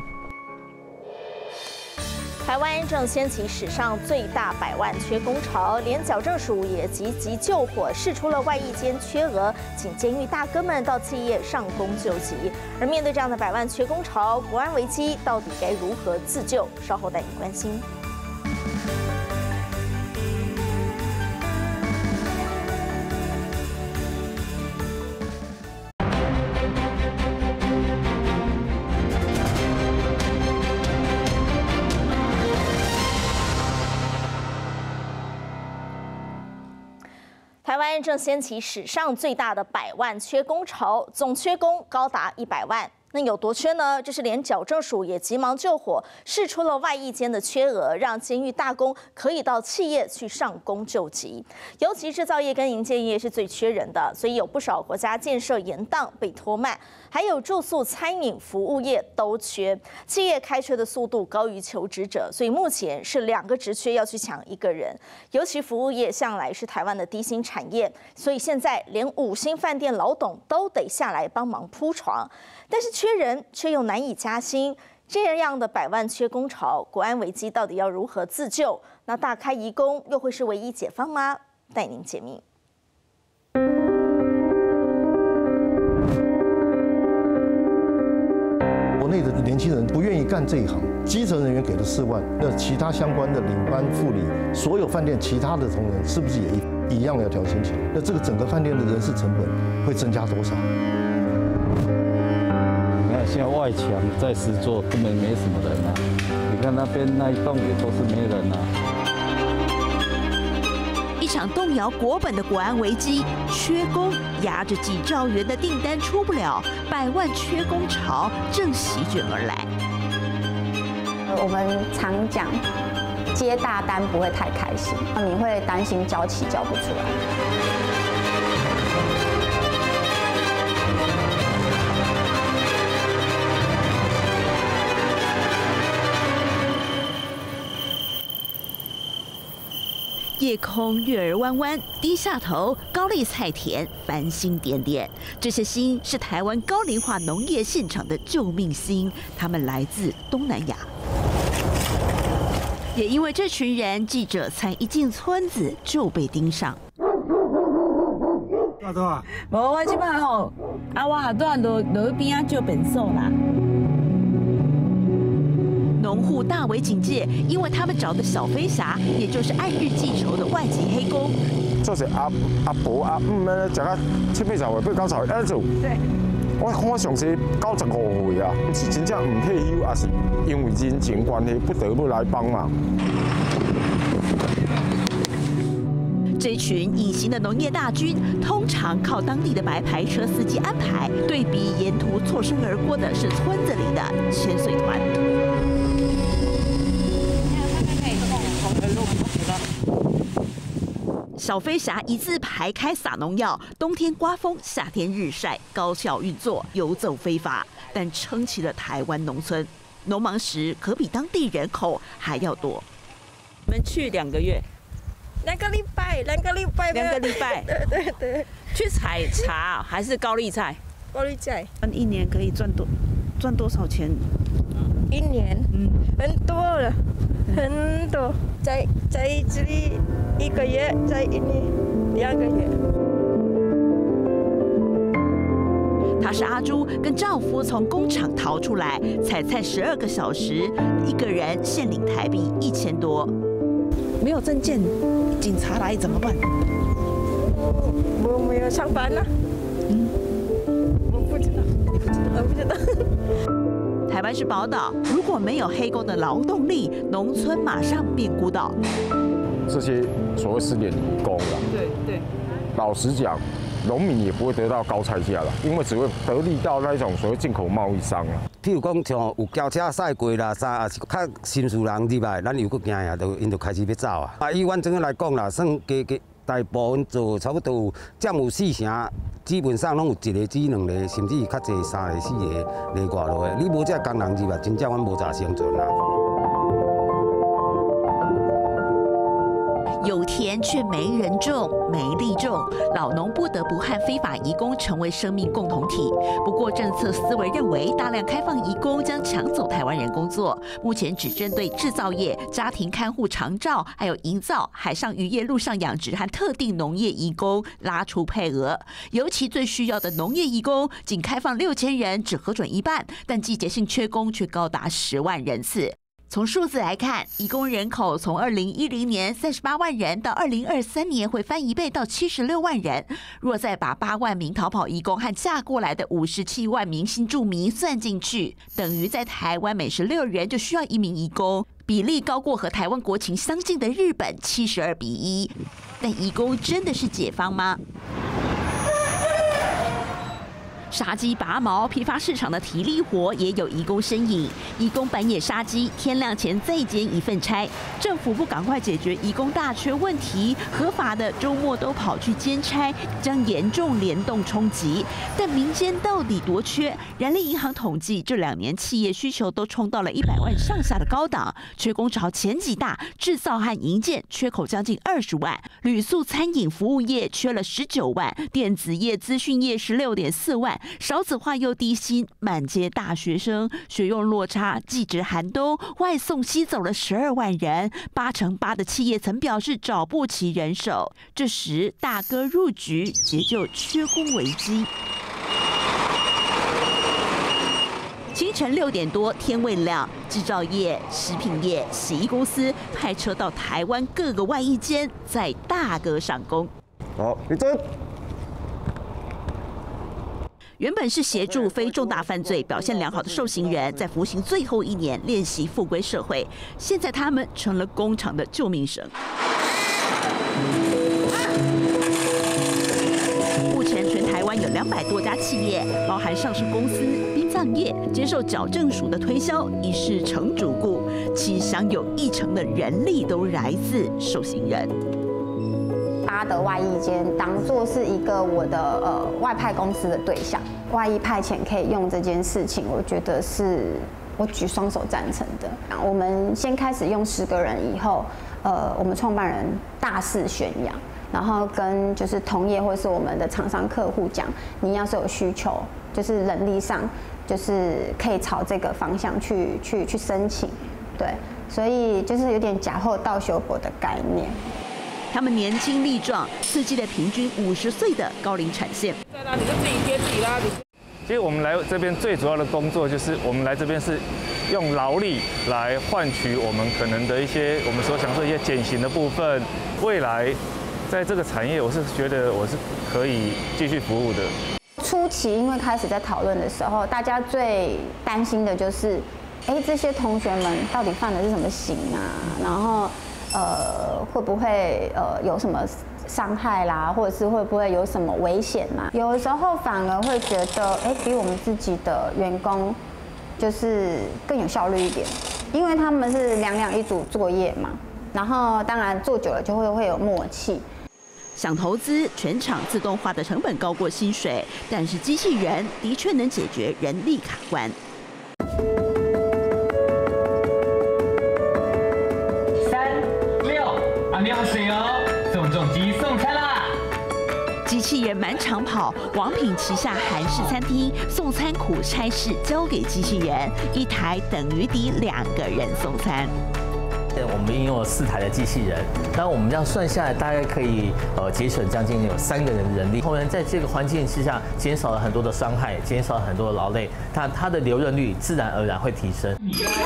台湾正掀起史上最大百万缺工潮，连矫正署也积极救火，释出了外役间缺额，请监狱大哥们到企业上工救急。而面对这样的百万缺工潮，国安危机到底该如何自救？稍后带你关心。台湾正掀起史上最大的百万缺工潮，总缺工高达一百万。那有多缺呢？这是连矫正署也急忙救火，释出了外役间的缺额，让监狱大工可以到企业去上工救急。尤其制造业跟营建业是最缺人的，所以有不少国家建设延宕被拖慢，还有住宿、餐饮、服务业都缺，企业开缺的速度高于求职者，所以目前是两个职缺要去抢一个人。尤其服务业向来是台湾的低薪产业，所以现在连五星饭店老董都得下来帮忙铺床。但是缺人却又难以加薪，这样的百万缺工潮，国安危机到底要如何自救？那大开移工又会是唯一解方吗？带您解密。 国内的年轻人不愿意干这一行，基层人员给了四万，那其他相关的领班、副理，所有饭店其他的同仁是不是也一样要调薪起来？那这个整个饭店的人事成本会增加多少？ 现在外墙在施作，根本没什么人啊！你看那边那一栋也都是没人啊。 一场动摇国本的国安危机，缺工压着几兆元的订单出不了，百万缺工潮正席卷而来。 我们常讲，接大单不会太开心，你会担心交期交不出来。 夜空月儿弯弯，低下头，高丽菜田繁星点点。这些星是台湾高龄化农业现场的救命星，他们来自东南亚。也因为这群人，记者才一进村子就被盯上。 多少啊？ 无，我即摆吼，啊，我下段落落去边仔借便所啦。 农户大为警戒，因为他们找的小飞侠，也就是按日计酬的外籍黑工。 做是阿阿婆阿姆咧，食到七八十岁、八九十岁，安做。对。我看上是九十五岁啊，是真正唔退休，也是因为人情关系不得不来帮忙。 这群隐形的农业大军，通常靠当地的白牌车司机安排。对比沿途错身而过的是村子里的千岁团。小飞侠一字排开撒农药，冬天刮风，夏天日晒，高效运作，游走非法，但撑起了台湾农村。农忙时可比当地人口还要多。 我们去两个月。 两个礼拜，两个礼拜， 两个礼拜， 对对对。 去采茶还是高丽菜？ 高丽菜。 一年可以赚多赚多少钱？ 一年，嗯，很多了，很多。在在这里一个月，在一年两个月。 她是阿朱，跟丈夫从工厂逃出来，采菜十二个小时，一个人现领台币一千多。 没有证件，警察来怎么办？ 我没有上班呢、啊。嗯，我不知道，我不知道。 台湾是宝岛，如果没有黑工的劳动力，农村马上变孤岛。 这些所谓失联移工啦， 对对， 老实讲，农民也不会得到高菜价了，因为只会得利到那种所谓进口贸易商啊。 譬如讲，像有轿车驶过啦，啥也是较新厝人入来，咱又搁惊呀，就因就开始要走啊。啊，以阮整个来讲啦，算加加大部分做差不多有占有四成，基本上拢有一个至两个，甚至较济三个、四个内外落的。你无这工人入来，真正阮无咋生存啊。 有田却没人种，没地种，老农不得不和非法移工成为生命共同体。不过，政策思维认为，大量开放移工将抢走台湾人工作。目前只针对制造业、家庭看护、长照，还有营造、海上渔业、陆上养殖和特定农业移工拉出配额。尤其最需要的农业移工，仅开放六千人，只核准一半，但季节性缺工却高达十万人次。从数字来看，移工人口从二零一零年三十八万人到二零二三年会翻一倍到七十六万人。若再把八万名逃跑移工和嫁过来的五十七万名新住民算进去，等于在台湾每十六人就需要一名移工，比例高过和台湾国情相近的日本七十二比一。但移工真的是解放吗？杀鸡拔毛，批发市场的体力活也有移工身影。移工半夜杀鸡，天亮前再兼一份差。政府不赶快解决移工大缺问题，合法的周末都跑去兼差，将严重联动冲击。但民间到底多缺？人力银行统计，这两年企业需求都冲到了一百万上下的高档，缺工潮前几大，制造和营建缺口将近二十万，旅宿餐饮服务业缺了十九万，电子业、资讯业十六点四万。少子化又低薪，满街大学生，学用落差，季节寒冬，外送吸走了十二万人，八成八的企业曾表示找不齐人手。这时大哥入局，解救缺工危机。清晨六点多，天未亮，制造业、食品业、洗衣公司派车到台湾各个外役间，在大哥上工。 好，立正。 原本是协助非重大犯罪表现良好的受刑人，在服刑最后一年练习复归社会，现在他们成了工厂的救命绳。目前全台湾有两百多家企业，包含上市公司、殡葬业，接受矫正署的推销，已是成主顾，其享有一成的人力都来自受刑人。 阿德外役间当做是一个我的呃外派公司的对象，外役派遣可以用这件事情，我觉得是我举双手赞成的。我们先开始用十个人以后，呃，我们创办人大肆宣扬，然后跟就是同业或是我们的厂商客户讲，你要是有需求，就是人力上就是可以朝这个方向去去去申请，对，所以就是有点假后到修博的概念。 他们年轻力壮，刺激了平均五十岁的高龄产线。 再拉你就自己贴自己拉。 其实我们来这边最主要的工作就是我们来这边是用劳力来换取我们可能的一些我们所想说一些减刑的部分。未来在这个产业，我是觉得我是可以继续服务的。 初期因为开始在讨论的时候，大家最担心的就是，哎，这些同学们到底犯的是什么刑啊？然后呃会不会呃有什么伤害啦，或者是会不会有什么危险嘛？有的时候反而会觉得，哎，比我们自己的员工就是更有效率一点，因为他们是两两一组作业嘛，然后当然做久了就会会有默契。 想投资全场自动化的成本高过薪水，但是机器人的确能解决人力卡关。 三六，阿喵水哦，宋仲基送餐啦！ 机器人满场跑，王品旗下韩式餐厅送餐苦差事交给机器人，一台等于抵两个人送餐。 我们应用了四台的机器人，当我们这样算下来，大概可以呃节省将近有三个人的人力。后面在这个环境之下，减少了很多的伤害，减少了很多的劳累，它它的留任率自然而然会提升。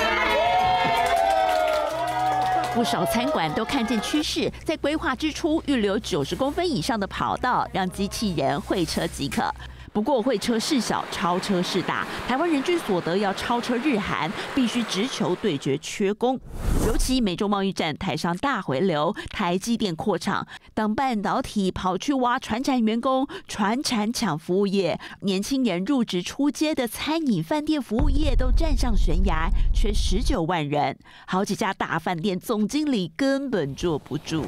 不少餐馆都看见趋势，在规划之初预留九十公分以上的跑道，让机器人会车即可。不过会车事小，超车事大。台湾人均所得要超车日韩，必须直球对决缺工。尤其美洲贸易战台商大回流，台积电扩厂，当半导体跑去挖传产员工，传产抢服务业，年轻人入职出街的餐饮饭店服务业都站上悬崖，缺十九万人，好几家大饭店总经理根本坐不住。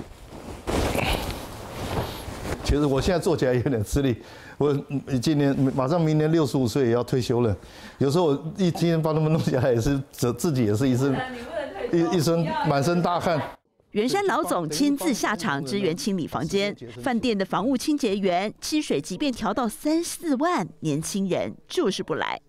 其实我现在做起来有点吃力。我今年马上明年六十五岁也要退休了，有时候我一今天把他们弄下来也是自自己也是一身一一身满身大汗。 圆山老总亲自下场支援清理房间，饭店的房务清洁员薪水即便调到三四万，年轻人就是不来。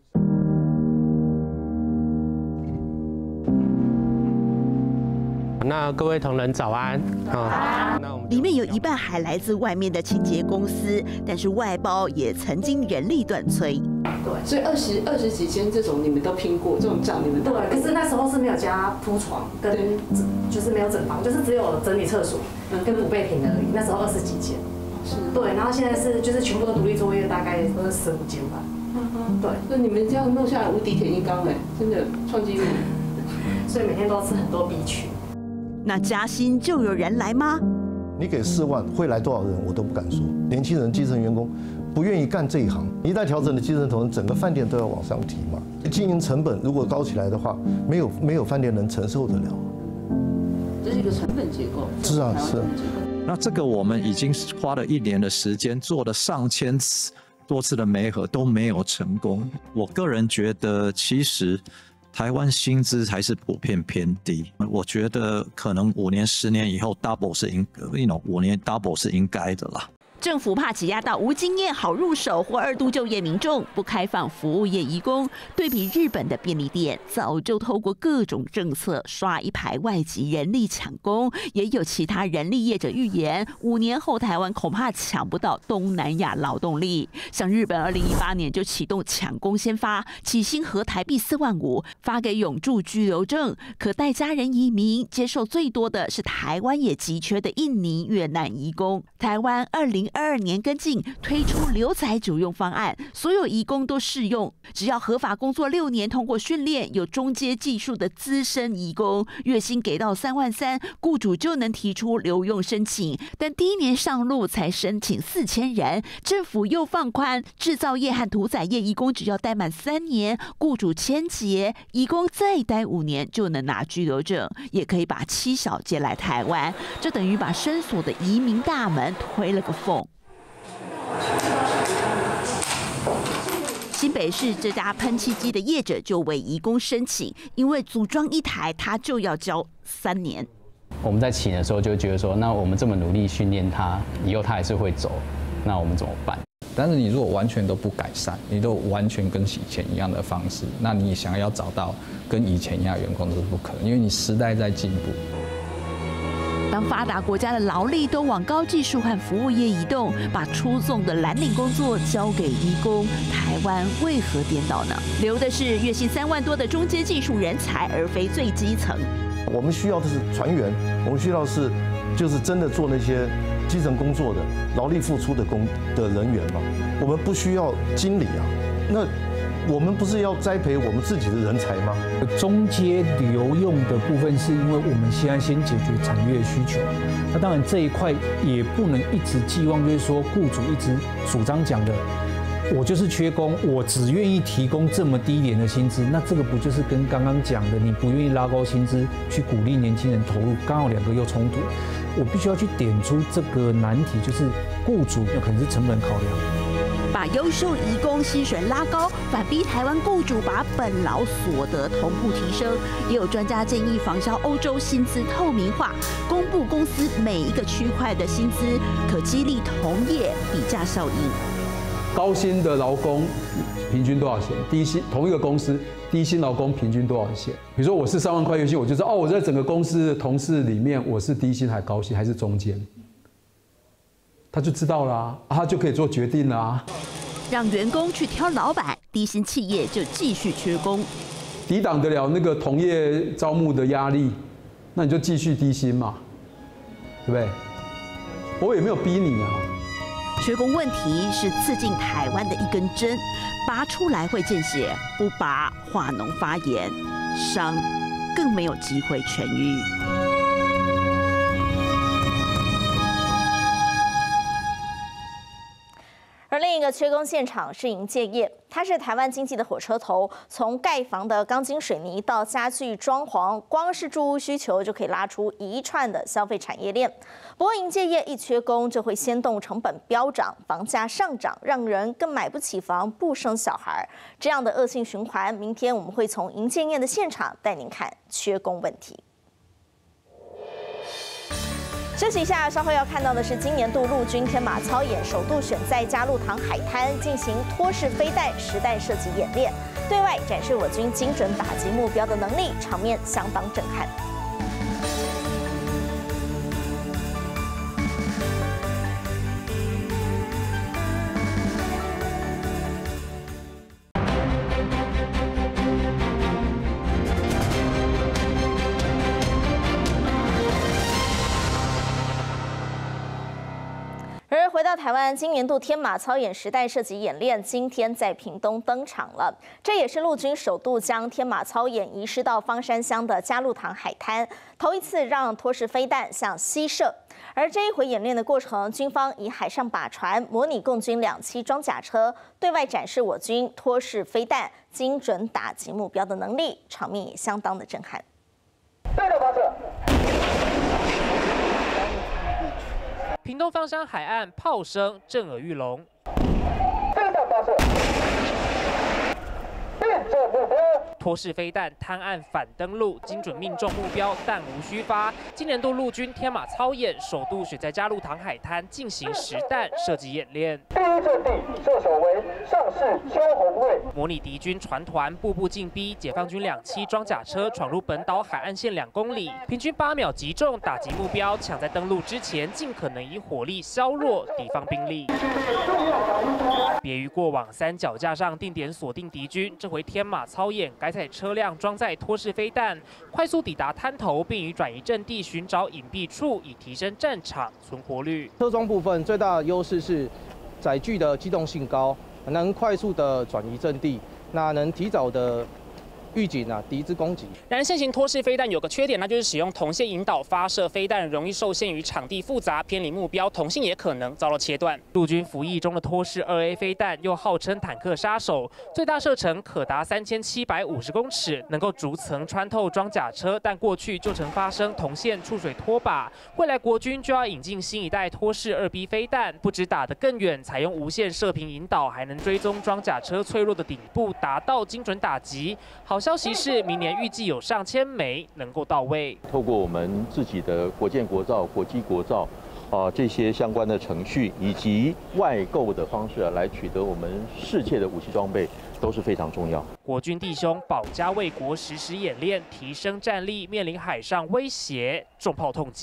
那各位同仁早安啊！ 那我们里面有一半还来自外面的清洁公司，但是外包也曾经人力断炊。 对，所以二十二十几间这种你们都拼过，这种账你们都对。可是那时候是没有加铺床跟就是没有整房，就是只有整理厕所跟补备品而已。那时候二十几间。是。对，然后现在是就是全部都独立作业，大概都是十五间吧。嗯哼。对。 那你们这样弄下来无敌铁金刚哎，真的创纪录。 所以每天都要吃很多 B 群。 那加薪就有人来吗？ 你给四万会来多少人，我都不敢说。年轻人、基层员工不愿意干这一行，一旦调整了基层同仁，整个饭店都要往上提嘛。经营成本如果高起来的话，没有没有饭店能承受得了。 这是一个成本结构。 是啊，是啊。 那这个我们已经花了一年的时间，做了上千次多次的媒合都没有成功。我个人觉得，其实。台湾薪资还是普遍偏低，我觉得可能五年、十年以后 double 是应，you know， 五年 double 是应该的啦。 政府怕挤压到无经验、好入手或二度就业民众，不开放服务业移工。对比日本的便利店，早就透过各种政策刷一排外籍人力抢工。也有其他人力业者预言，五年后台湾恐怕抢不到东南亚劳动力。像日本二零一八年就启动抢工先发，起薪合台币四万五，发给永驻居留证，可带家人移民。接受最多的是台湾也急缺的印尼、越南移工。台湾二零二二年跟进推出留才主用方案，所有移工都适用，只要合法工作六年，通过训练，有中阶技术的资深移工，月薪给到三万三，雇主就能提出留用申请。但第一年上路才申请四千人，政府又放宽，制造业和屠宰业移工只要待满三年，雇主签结，移工再待五年就能拿居留证，也可以把妻小接来台湾，这等于把深锁的移民大门推了个缝。新北市这家喷气机的业者就为移工申请，因为组装一台他就要交三年。 我们在起的时候就觉得说，那我们这么努力训练他，以后他还是会走，那我们怎么办？ 但是你如果完全都不改善，你都完全跟以前一样的方式，那你想要找到跟以前一样的员工都是不可能，因为你时代在进步。 当当发达国家的劳力都往高技术和服务业移动，把出众的蓝领工作交给移工，台湾为何颠倒呢？留的是月薪三万多的中阶技术人才，而非最基层。 我们需要的是船员，我们需要的是就是真的做那些基层工作的劳力付出的工的人员嘛。我们不需要经理啊，那我们不是要栽培我们自己的人才吗？ 中阶留用的部分是因为我们现在先解决产业需求，那当然这一块也不能一直寄望，就是说雇主一直主张讲的。我就是缺工，我只愿意提供这么低廉的薪资，那这个不就是跟刚刚讲的，你不愿意拉高薪资去鼓励年轻人投入，刚好两个又冲突。我必须要去点出这个难题，就是雇主有可能是成本考量， 把优秀移工薪水拉高，反逼台湾雇主把本劳所得同步提升。也有专家建议仿效欧洲薪资透明化，公布公司每一个区块的薪资，可激励同业比价效应。 高薪的劳工平均多少钱？低薪同一个公司低薪劳工平均多少钱？比如说我是三万块月薪，我就知道哦，我在整个公司的同事里面，我是低薪还高薪还是中间，他就知道啦，啊，他就可以做决定啦。 让员工去挑老板，低薪企业就继续缺工， 抵挡得了那个同业招募的压力，那你就继续低薪嘛，对不对？我也没有逼你啊。 缺工问题是刺进台湾的一根针，拔出来会见血，不拔化脓发炎，伤更没有机会痊愈。 而另一个缺工现场是营建业，它是台湾经济的火车头，从盖房的钢筋水泥到家具装潢，光是住屋需求就可以拉出一串的消费产业链。不过营建业一缺工，就会掀动成本飙涨，房价上涨，让人更买不起房，不生小孩。这样的恶性循环，明天我们会从营建业的现场带您看缺工问题。休息一下，稍后要看到的是今年度陆军天马操演首度选在嘉鹿塘海滩进行托式飞弹实弹射击演练，对外展示我军精准打击目标的能力，场面相当震撼。而回到台湾，今年度天马操演实弹射击演练今天在屏东登场了。这也是陆军首度将天马操演移师到方山乡的嘉鹿塘海滩，头一次让托式飞弹向西射。而这一回演练的过程，军方以海上靶船模拟共军两栖装甲车，对外展示我军托式飞弹精准打击目标的能力，场面也相当的震撼。 对的发射。 屏东方山海岸炮声震耳欲聋。 飞弹发射，辨准目标。 托式飞弹滩岸反登陆，精准命中目标，弹无虚发。今年度陆军天马操演首度选在嘉鹿塘海滩进行实弹射击演练。 第一阵地射手为上士邱宏卫， 模拟敌军船团步步进逼，解放军两栖装甲车闯入本岛海岸线两公里，平均八秒击中打击目标，抢在登陆之前尽可能以火力削弱敌方兵力。别于过往三脚架上定点锁定敌军，这回天马操演改采车辆装载托式飞弹，快速抵达滩头，并以转移阵地寻找隐蔽处，以提升战场存活率。 车装部分最大的优势是载具的机动性高，能快速的转移阵地，那能提早的预警啊敌之攻击。 然而，现行托式飞弹有个缺点，那就是使用铜线引导发射飞弹，容易受限于场地复杂，偏离目标，铜线也可能遭到切断。陆军服役中的托式二 A 飞弹又号称坦克杀手，最大射程可达三千七百五十公尺，能够逐层穿透装甲车，但过去就曾发生铜线触水脱靶。未来国军就要引进新一代托式二 B 飞弹，不止打得更远，采用无线射频引导，还能追踪装甲车脆弱的顶部，达到精准打击。好消息是，明年预计有上千枚能够到位。 透过我们自己的国建国造、国机国造，啊这些相关的程序以及外购的方式啊，来取得我们世界的武器装备都是非常重要。 国军弟兄保家卫国，实时演练，提升战力，面临海上威胁，重炮痛击。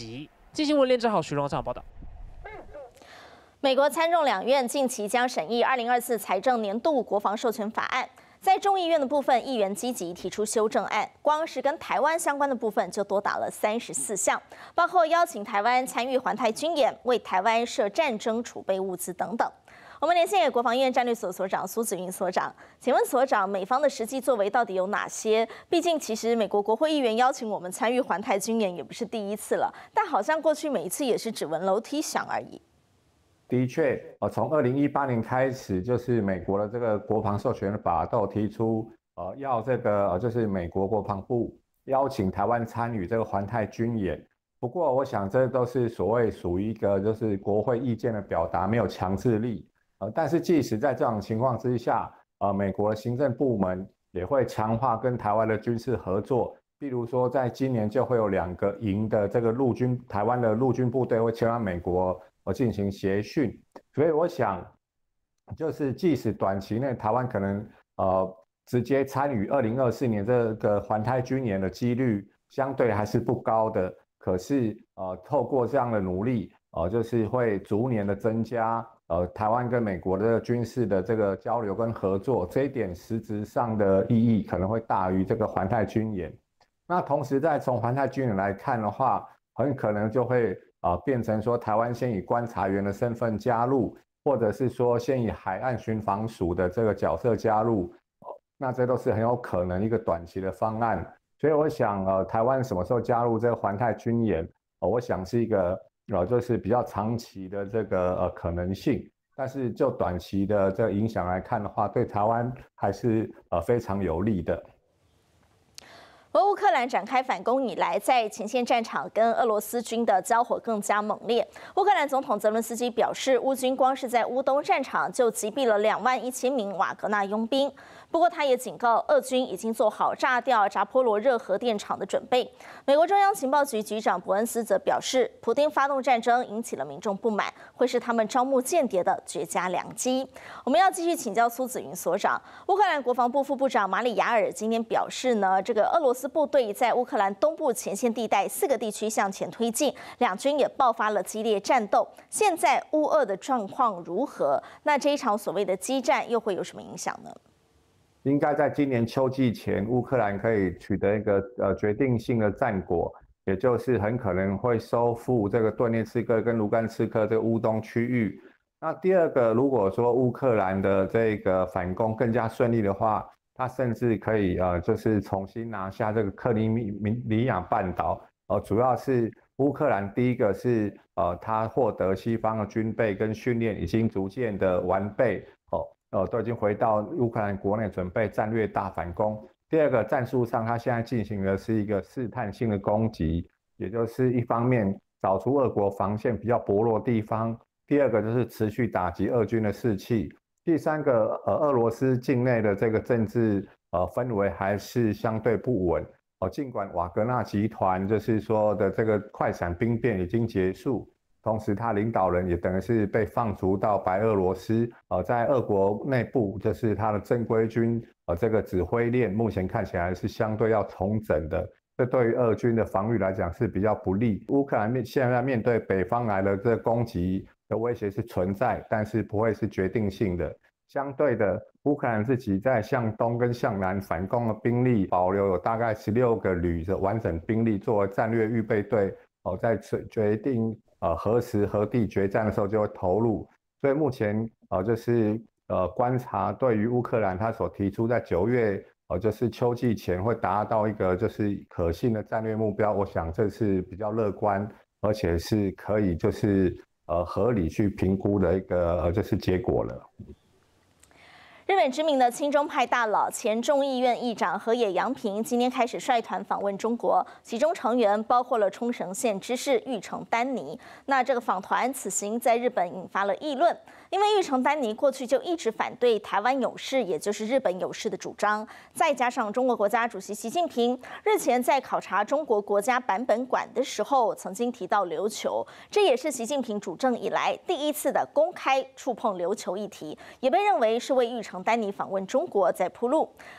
记新闻连志豪、徐荣场报道。 美国参众两院近期将审议二零二四财政年度国防授权法案。在众议院的部分，议员积极提出修正案，光是跟台湾相关的部分就多达了三十四项，包括邀请台湾参与环太军演、为台湾设战争储备物资等等。我们连线给国防院战略所所长苏紫云所长，请问所长，美方的实际作为到底有哪些？毕竟，其实美国国会议员邀请我们参与环太军演也不是第一次了，但好像过去每一次也是只闻楼梯响而已。 的确，呃，从二零一八年开始，就是美国的这个国防授权法都有提出，呃，要这个呃，就是美国国防部邀请台湾参与这个环太军演。不过，我想这都是所谓属于一个就是国会意见的表达，没有强制力。呃，但是即使在这种情况之下，呃，美国的行政部门也会强化跟台湾的军事合作。比如说，在今年就会有两个营的这个陆军，台湾的陆军部队会前往美国。而进行协训，所以我想，就是即使短期内台湾可能呃直接参与二零二四年这个环太军演的几率相对还是不高的，可是呃透过这样的努力，呃就是会逐年的增加呃台湾跟美国的军事的这个交流跟合作，这一点实质上的意义可能会大于这个环太军演。那同时再从环太军演来看的话，很可能就会。啊、呃，变成说台湾先以观察员的身份加入，或者是说先以海岸巡防署的这个角色加入，呃、那这都是很有可能一个短期的方案。所以我想，呃，台湾什么时候加入这个环太军演，呃，我想是一个呃，就是比较长期的这个呃可能性。但是就短期的这个影响来看的话，对台湾还是呃非常有利的。 俄乌克兰展开反攻以来，在前线战场跟俄罗斯军的交火更加猛烈。乌克兰总统泽伦斯基表示，乌军光是在乌东战场就击毙了两万一千名瓦格纳佣兵。不过，他也警告，俄军已经做好炸掉扎波罗热核电厂的准备。美国中央情报局局长伯恩斯则表示，普丁发动战争引起了民众不满，会是他们招募间谍的绝佳良机。我们要继续请教苏紫云所长。乌克兰国防部副部长马里亚尔今天表示呢，这个俄罗斯部队在乌克兰东部前线地带四个地区向前推进，两军也爆发了激烈战斗。现在乌俄的状况如何？那这一场所谓的激战又会有什么影响呢？ 应该在今年秋季前，乌克兰可以取得一个呃决定性的战果，也就是很可能会收复这个顿涅茨克跟卢甘斯克这个乌东区域。那第二个，如果说乌克兰的这个反攻更加顺利的话，它甚至可以呃就是重新拿下这个克里米米亚半岛。呃，主要是乌克兰第一个是呃它获得西方的军备跟训练已经逐渐的完备哦。呃，都已经回到乌克兰国内准备战略大反攻。第二个战术上，它现在进行的是一个试探性的攻击，也就是一方面找出俄国防线比较薄弱的地方，第二个就是持续打击俄军的士气。第三个，呃，俄罗斯境内的这个政治呃氛围还是相对不稳。哦，尽管瓦格纳集团就是说的这个快闪兵变已经结束。同时，他领导人也等于是被放逐到白俄罗斯，呃，在俄国内部，就是他的正规军，呃，这个指挥链目前看起来是相对要重整的，这对于俄军的防御来讲是比较不利。乌克兰面现在面对北方来的这个攻击的威胁是存在，但是不会是决定性的。相对的，乌克兰自己在向东跟向南反攻的兵力保留有大概十六个旅的完整兵力作为战略预备队，哦、呃，在决定。呃，何时何地决战的时候就会投入，所以目前呃就是呃观察对于乌克兰他所提出在九月呃就是秋季前会达到一个就是可信的战略目标，我想这是比较乐观，而且是可以就是呃合理去评估的一个呃就是结果了。 日本知名的亲中派大佬、前众议院议长河野洋平今天开始率团访问中国，其中成员包括了冲绳县知事玉城丹尼。那这个访团此行在日本引发了议论，因为玉城丹尼过去就一直反对台湾有事，也就是日本有事的主张，再加上中国国家主席习近平日前在考察中国国家版本馆的时候，曾经提到琉球，这也是习近平主政以来第一次的公开触碰琉球议题，也被认为是为玉城丹尼访问中国在铺路。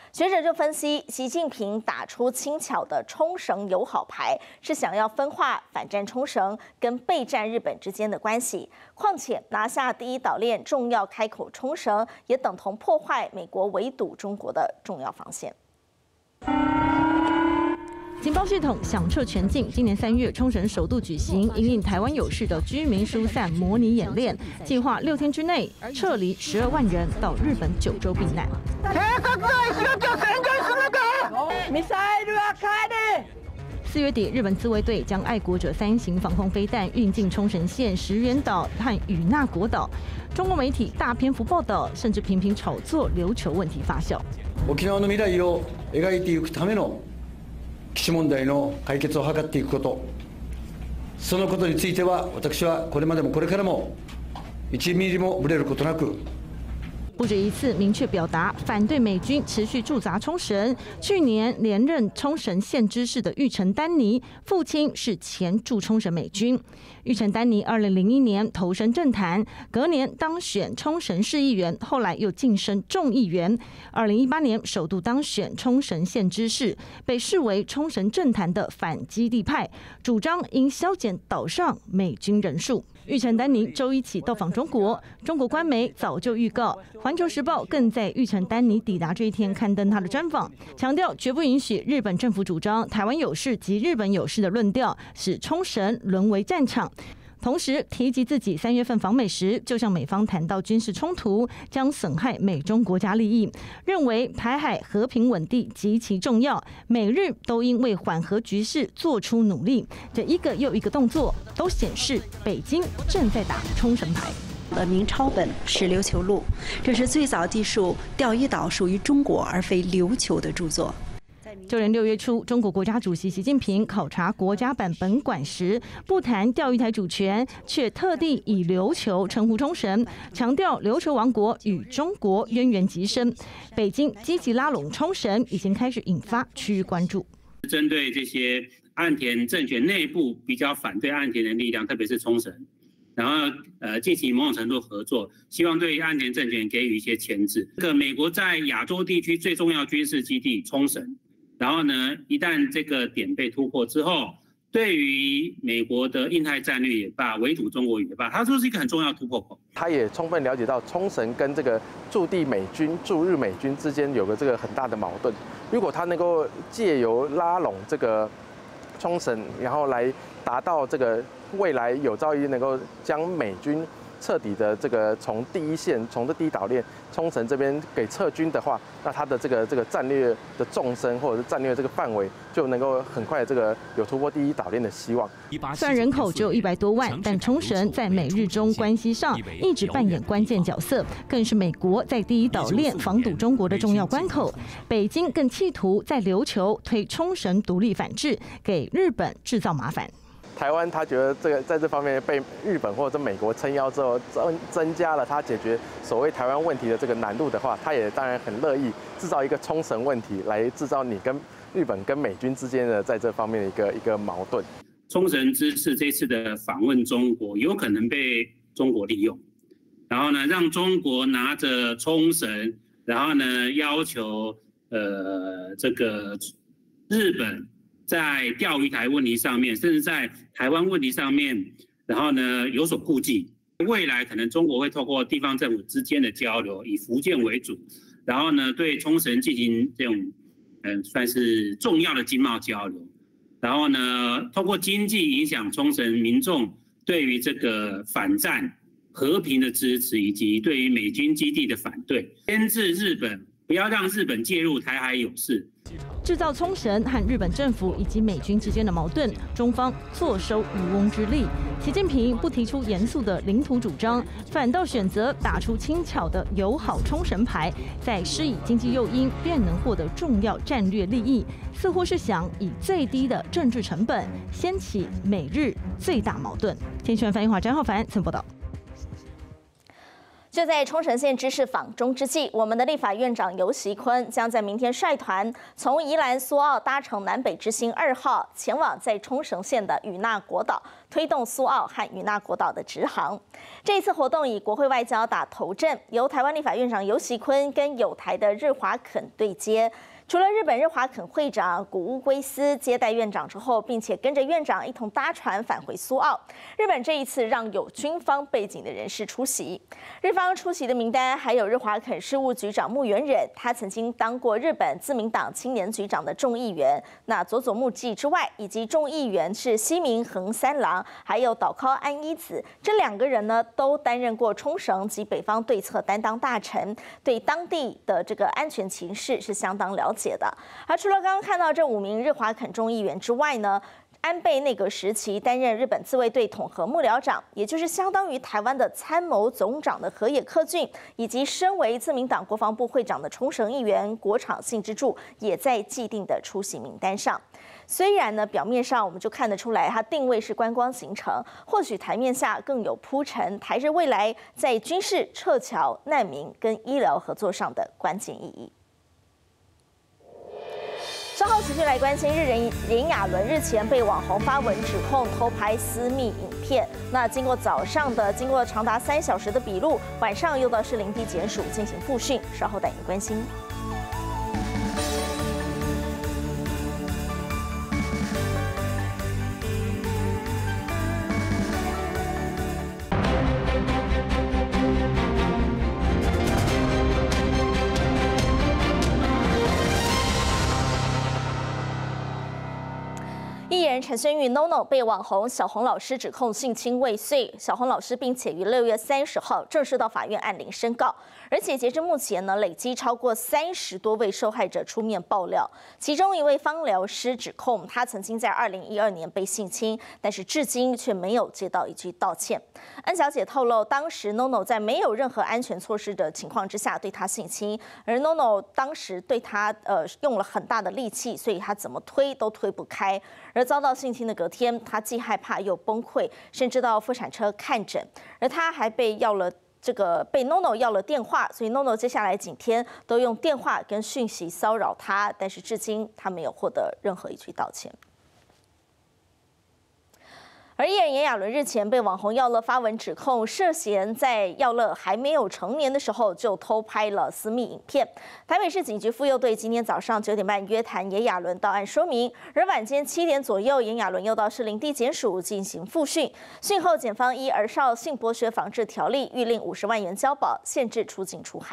学者就分析，习近平打出轻巧的冲绳友好牌，是想要分化反战冲绳跟备战日本之间的关系。况且拿下第一岛链重要开口冲绳，也等同破坏美国围堵中国的重要防线。 情报系统响彻全境。今年三月，冲绳首度举行因应台湾有事的居民疏散模拟演练，计划六天之内撤离十二万人到日本九州避难。四月底，日本自卫队将爱国者三型防空飞弹运进冲绳县石垣岛和与那国岛。中国媒体大篇幅报道，甚至频频炒作琉球问题发酵。 沖縄の未来を描いていくための基地問題の解決を図っていくこと、そのことについては私はこれまでもこれからもいちミリもぶれることなく。 不止一次明确表达反对美军持续驻扎冲绳。去年连任冲绳县知事的玉城丹尼，父亲是前驻冲绳美军。玉城丹尼二零零一年投身政坛，隔年当选冲绳市议员，后来又晋升众议员。二零一八年首度当选冲绳县知事，被视为冲绳政坛的反基地派，主张应削减岛上美军人数。玉城丹尼周一起到访中国，中国官媒早就预告，《环球时报》更在玉城丹尼抵达这一天刊登他的专访，强调绝不允许日本政府主张台湾有事及日本有事的论调，使冲绳沦为战场。同时提及自己三月份访美时，就向美方谈到军事冲突将损害美中国家利益，认为台海和平稳定极其重要，美日都应为缓和局势做出努力。这一个又一个动作，都显示北京正在打冲绳牌。 呃，明抄本是琉球录，这是最早记述钓鱼岛属于中国而非琉球的著作。 就连六月初，中国国家主席习近平考察国家版本馆时，不谈钓鱼台主权，却特地以琉球称呼冲绳，强调琉球王国与中国渊源极深。北京积极拉拢冲绳，已经开始引发区域关注。 针对这些岸田政权内部比较反对岸田的力量，特别是冲绳，然后呃进行某种程度合作，希望对岸田政权给予一些牵制。这个美国在亚洲地区最重要军事基地冲绳。然后呢，一旦这个点被突破之后，对于美国的印太战略也罢，围堵中国也罢，它就是一个很重要的突破口。 他也充分了解到冲绳跟这个驻地美军、驻日美军之间有个这个很大的矛盾。如果他能够借由拉拢这个冲绳，然后来达到这个未来有朝一日能够将美军彻底的这个从第一线，从这第一岛链冲绳这边给撤军的话，那它的这个这个战略的纵深或者是战略这个范围就能够很快这个有突破第一岛链的希望。 虽然人口只有一百多万，但冲绳在美日中关系上一直扮演关键角色，更是美国在第一岛链防堵中国的重要关口。北京更企图在琉球推冲绳独立反制，给日本制造麻烦。 台湾他觉得这个在这方面被日本或者美国撑腰之后，增增加了他解决所谓台湾问题的这个难度的话，他也当然很乐意制造一个冲绳问题，来制造你跟日本跟美军之间的在这方面的一个一个矛盾。 冲绳之次这次的访问中国，有可能被中国利用，然后呢，让中国拿着冲绳，然后呢要求呃这个日本。在钓鱼台问题上面，甚至在台湾问题上面，然后呢有所顾忌。未来可能中国会透过地方政府之间的交流，以福建为主，然后呢对冲绳进行这种嗯、呃、算是重要的经贸交流，然后呢透过经济影响冲绳民众对于这个反战和平的支持，以及对于美军基地的反对，牵制日本，不要让日本介入台海有事。 制造冲绳和日本政府以及美军之间的矛盾，中方坐收渔翁之利。习近平不提出严肃的领土主张，反倒选择打出轻巧的友好冲绳牌，再施以经济诱因，便能获得重要战略利益。似乎是想以最低的政治成本，掀起美日最大矛盾。天讯翻译华张浩凡曾报道。 就在冲绳县知事访中之际，我们的立法院长游锡堃将在明天率团从宜兰苏澳搭乘南北之星二号，前往在冲绳县的与那国岛，推动苏澳和与那国岛的直航。这一次活动以国会外交打头阵，由台湾立法院长游锡堃跟友台的日华肯对接。除了日本日华肯会长古屋圭司接待院长之后，并且跟着院长一同搭船返回苏澳。日本这一次让有军方背景的人士出席。日方出席的名单还有日华肯事务局长木原忍，他曾经当过日本自民党青年局长的众议员。那佐佐木纪之外，以及众议员是西明恒三郎，还有岛尻安一子，这两个人呢都担任过冲绳及北方对策担当大臣，对当地的这个安全情势是相当了解。的。而除了刚刚看到这五名日华肯众议员之外呢，安倍内阁时期担任日本自卫队统合幕僚长，也就是相当于台湾的参谋总长的河野克俊，以及身为自民党国防部会长的冲绳议员国场幸之助，也在既定的出席名单上。虽然呢，表面上我们就看得出来，它定位是观光行程，或许台面下更有铺陈台日未来在军事、撤侨、难民跟医疗合作上的关键意义。稍后持续来关心日人炎亚纶日前被网红发文指控偷拍私密影片。那经过早上的经过长达三小时的笔录，晚上又到士林地检署进行复讯，稍后带您关心。艺人陈轩玉 NONO 被网红小红老师指控性侵未遂，小红老师并且于六月三十号正式到法院按铃申告，而且截至目前呢，累积超过三十多位受害者出面爆料，其中一位芳疗师指控他曾经在二零一二年被性侵，但是至今却没有接到一句道歉。恩小姐透露，当时 NONO 在没有任何安全措施的情况之下对她性侵，而 NONO 当时对她呃用了很大的力气，所以她怎么推都推不开。而遭到性侵的隔天，他既害怕又崩溃，甚至到妇产科看诊。而他还被要了这个被 NONO 要了电话，所以 NONO 接下来几天都用电话跟讯息骚扰他，但是至今他没有获得任何一句道歉。而艺人炎亚纶日前被网红耀乐发文指控，涉嫌在耀乐还没有成年的时候就偷拍了私密影片。台北市警局妇幼队今天早上九点半约谈炎亚纶到案说明，而晚间七点左右，炎亚纶又到士林地检署进行复讯。讯后，检方依儿少性剥削防治条例，谕令五十万元交保，限制出境出海。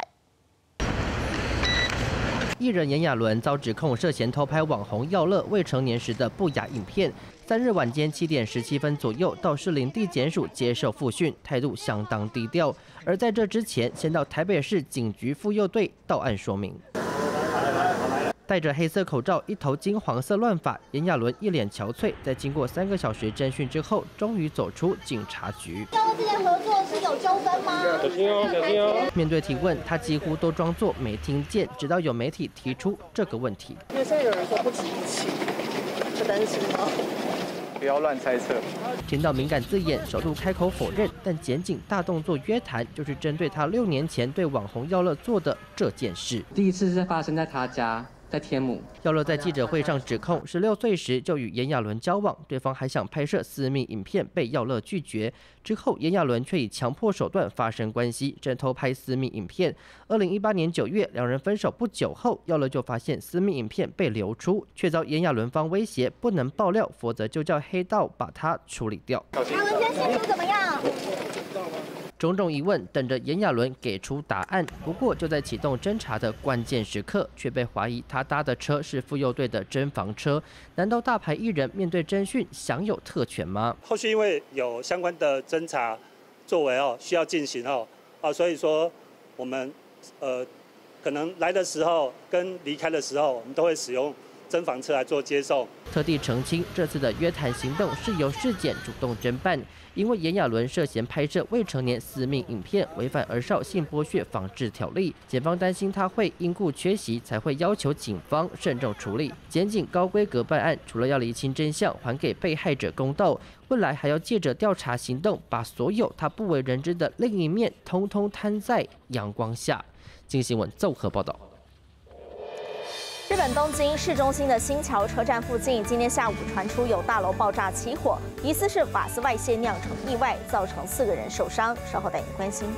艺人炎亚纶遭指控涉嫌偷拍网红耀乐未成年时的不雅影片。三日晚间七点十七分左右到士林地检署接受复讯，态度相当低调。而在这之前，先到台北市警局妇幼队到案说明。戴着黑色口罩、一头金黄色乱发，炎亚纶一脸憔悴。在经过三个小时侦讯之后，终于走出警察局。 跟之前合作是有纠纷吗？小心哦，小心哦。 面对提问，他几乎都装作没听见，直到有媒体提出这个问题。 因为现在有人说不止一起，不担心吗？ 不要乱猜测。听到敏感字眼，首度开口否认，但检警大动作约谈，就是针对他六年前对网红耀乐做的这件事。 第一次是发生在他家。在天母， 耀乐在记者会上指控，十六岁时就与炎亚纶交往，对方还想拍摄私密影片，被耀乐拒绝。之后，炎亚纶却以强迫手段发生关系，真偷拍私密影片。二零一八年九月，两人分手不久后，耀乐就发现私密影片被流出，却遭炎亚纶方威胁不能爆料，否则就叫黑道把他处理掉。 亚纶今天心情怎么样？ 种种疑问等着炎亚纶给出答案。不过就在启动侦查的关键时刻，却被怀疑他搭的车是妇幼队的侦防车。难道大牌艺人面对侦讯享有特权吗？ 后续因为有相关的侦查作为哦需要进行哦啊，所以说我们呃可能来的时候跟离开的时候，我们都会使用侦防车来做接送。 特地澄清，这次的约谈行动是由事检主动侦办，因为炎亚纶涉嫌拍摄未成年私密影片，违反儿少性剥削防治条例，检方担心他会因故缺席，才会要求警方慎重处理。检警高规格办案，除了要厘清真相，还给被害者公道，未来还要借着调查行动，把所有他不为人知的另一面，通通摊在阳光下。经新闻综合报道。 日本东京市中心的新桥车站附近，今天下午传出有大楼爆炸起火，疑似是瓦斯外泄酿成意外，造成四个人受伤。稍后带您关心。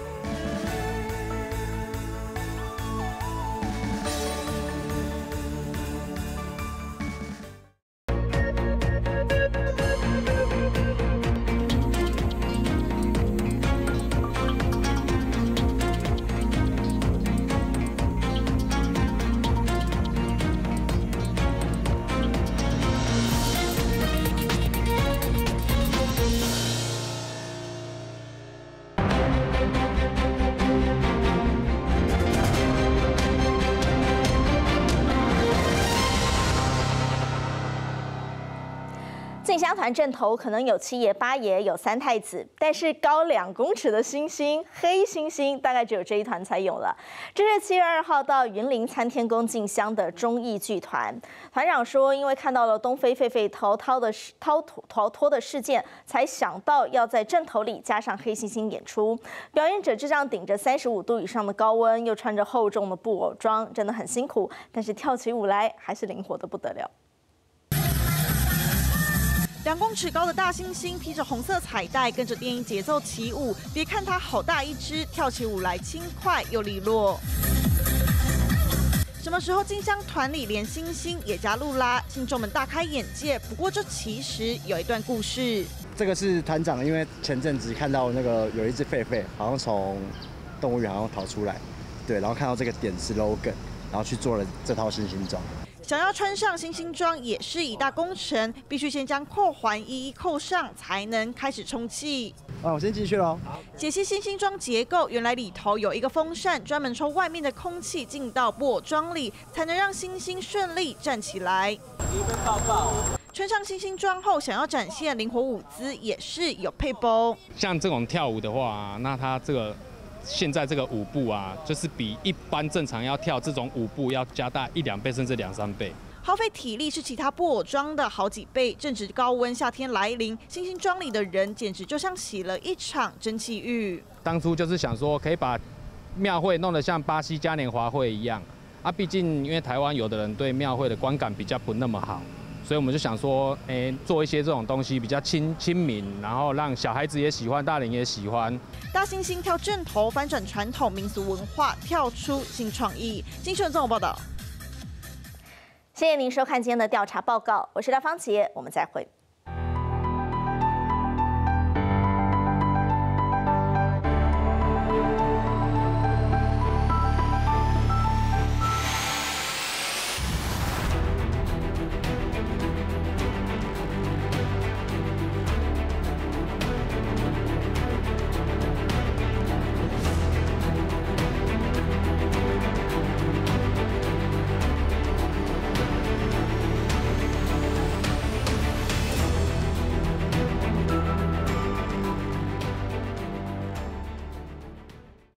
进香团阵头可能有七爷八爷，有三太子，但是高两公尺的星星黑星星，大概只有这一团才有了。这是七月二号到云林参天宫进香的忠义剧团。团长说，因为看到了东非狒狒逃逃的逃逃脱的事件，才想到要在阵头里加上黑星星演出。表演者这样顶着三十五度以上的高温，又穿着厚重的布偶装，真的很辛苦，但是跳起舞来还是灵活的不得了。 两公尺高的大猩猩披着红色彩带，跟着电影节奏起舞。别看它好大一只，跳起舞来轻快又利落。什么时候进香团里连猩猩也加入啦？信众们大开眼界。不过这其实有一段故事。 这个是团长，因为前阵子看到那个有一只狒狒，好像从动物园好像逃出来，对，然后看到这个点 slogan， 然后去做了这套猩猩装。 想要穿上猩猩装也是一大工程，必须先将扣环一一扣上，才能开始充气。 啊，我先进去喽。 解析猩猩装结构，原来里头有一个风扇，专门抽外面的空气进到布偶装里，才能让猩猩顺利站起来。抱抱。穿上猩猩装后，想要展现灵活舞姿，也是有配包。 像这种跳舞的话，那它这个。现在这个舞步啊，就是比一般正常要跳这种舞步要加大一两倍，甚至两三倍。 耗费体力是其他布偶装的好几倍。正值高温，夏天来临，猩猩装里的人简直就像洗了一场蒸汽浴。 当初就是想说，可以把庙会弄得像巴西嘉年华会一样啊。毕竟因为台湾有的人对庙会的观感比较不那么好。所以我们就想说，哎，做一些这种东西比较亲亲民，然后让小孩子也喜欢，大人也喜欢。 大猩猩跳阵头，翻转传统民俗文化，跳出新创意。金顺综合报道。 谢谢您收看今天的调查报告，我是廖芳杰，我们再会。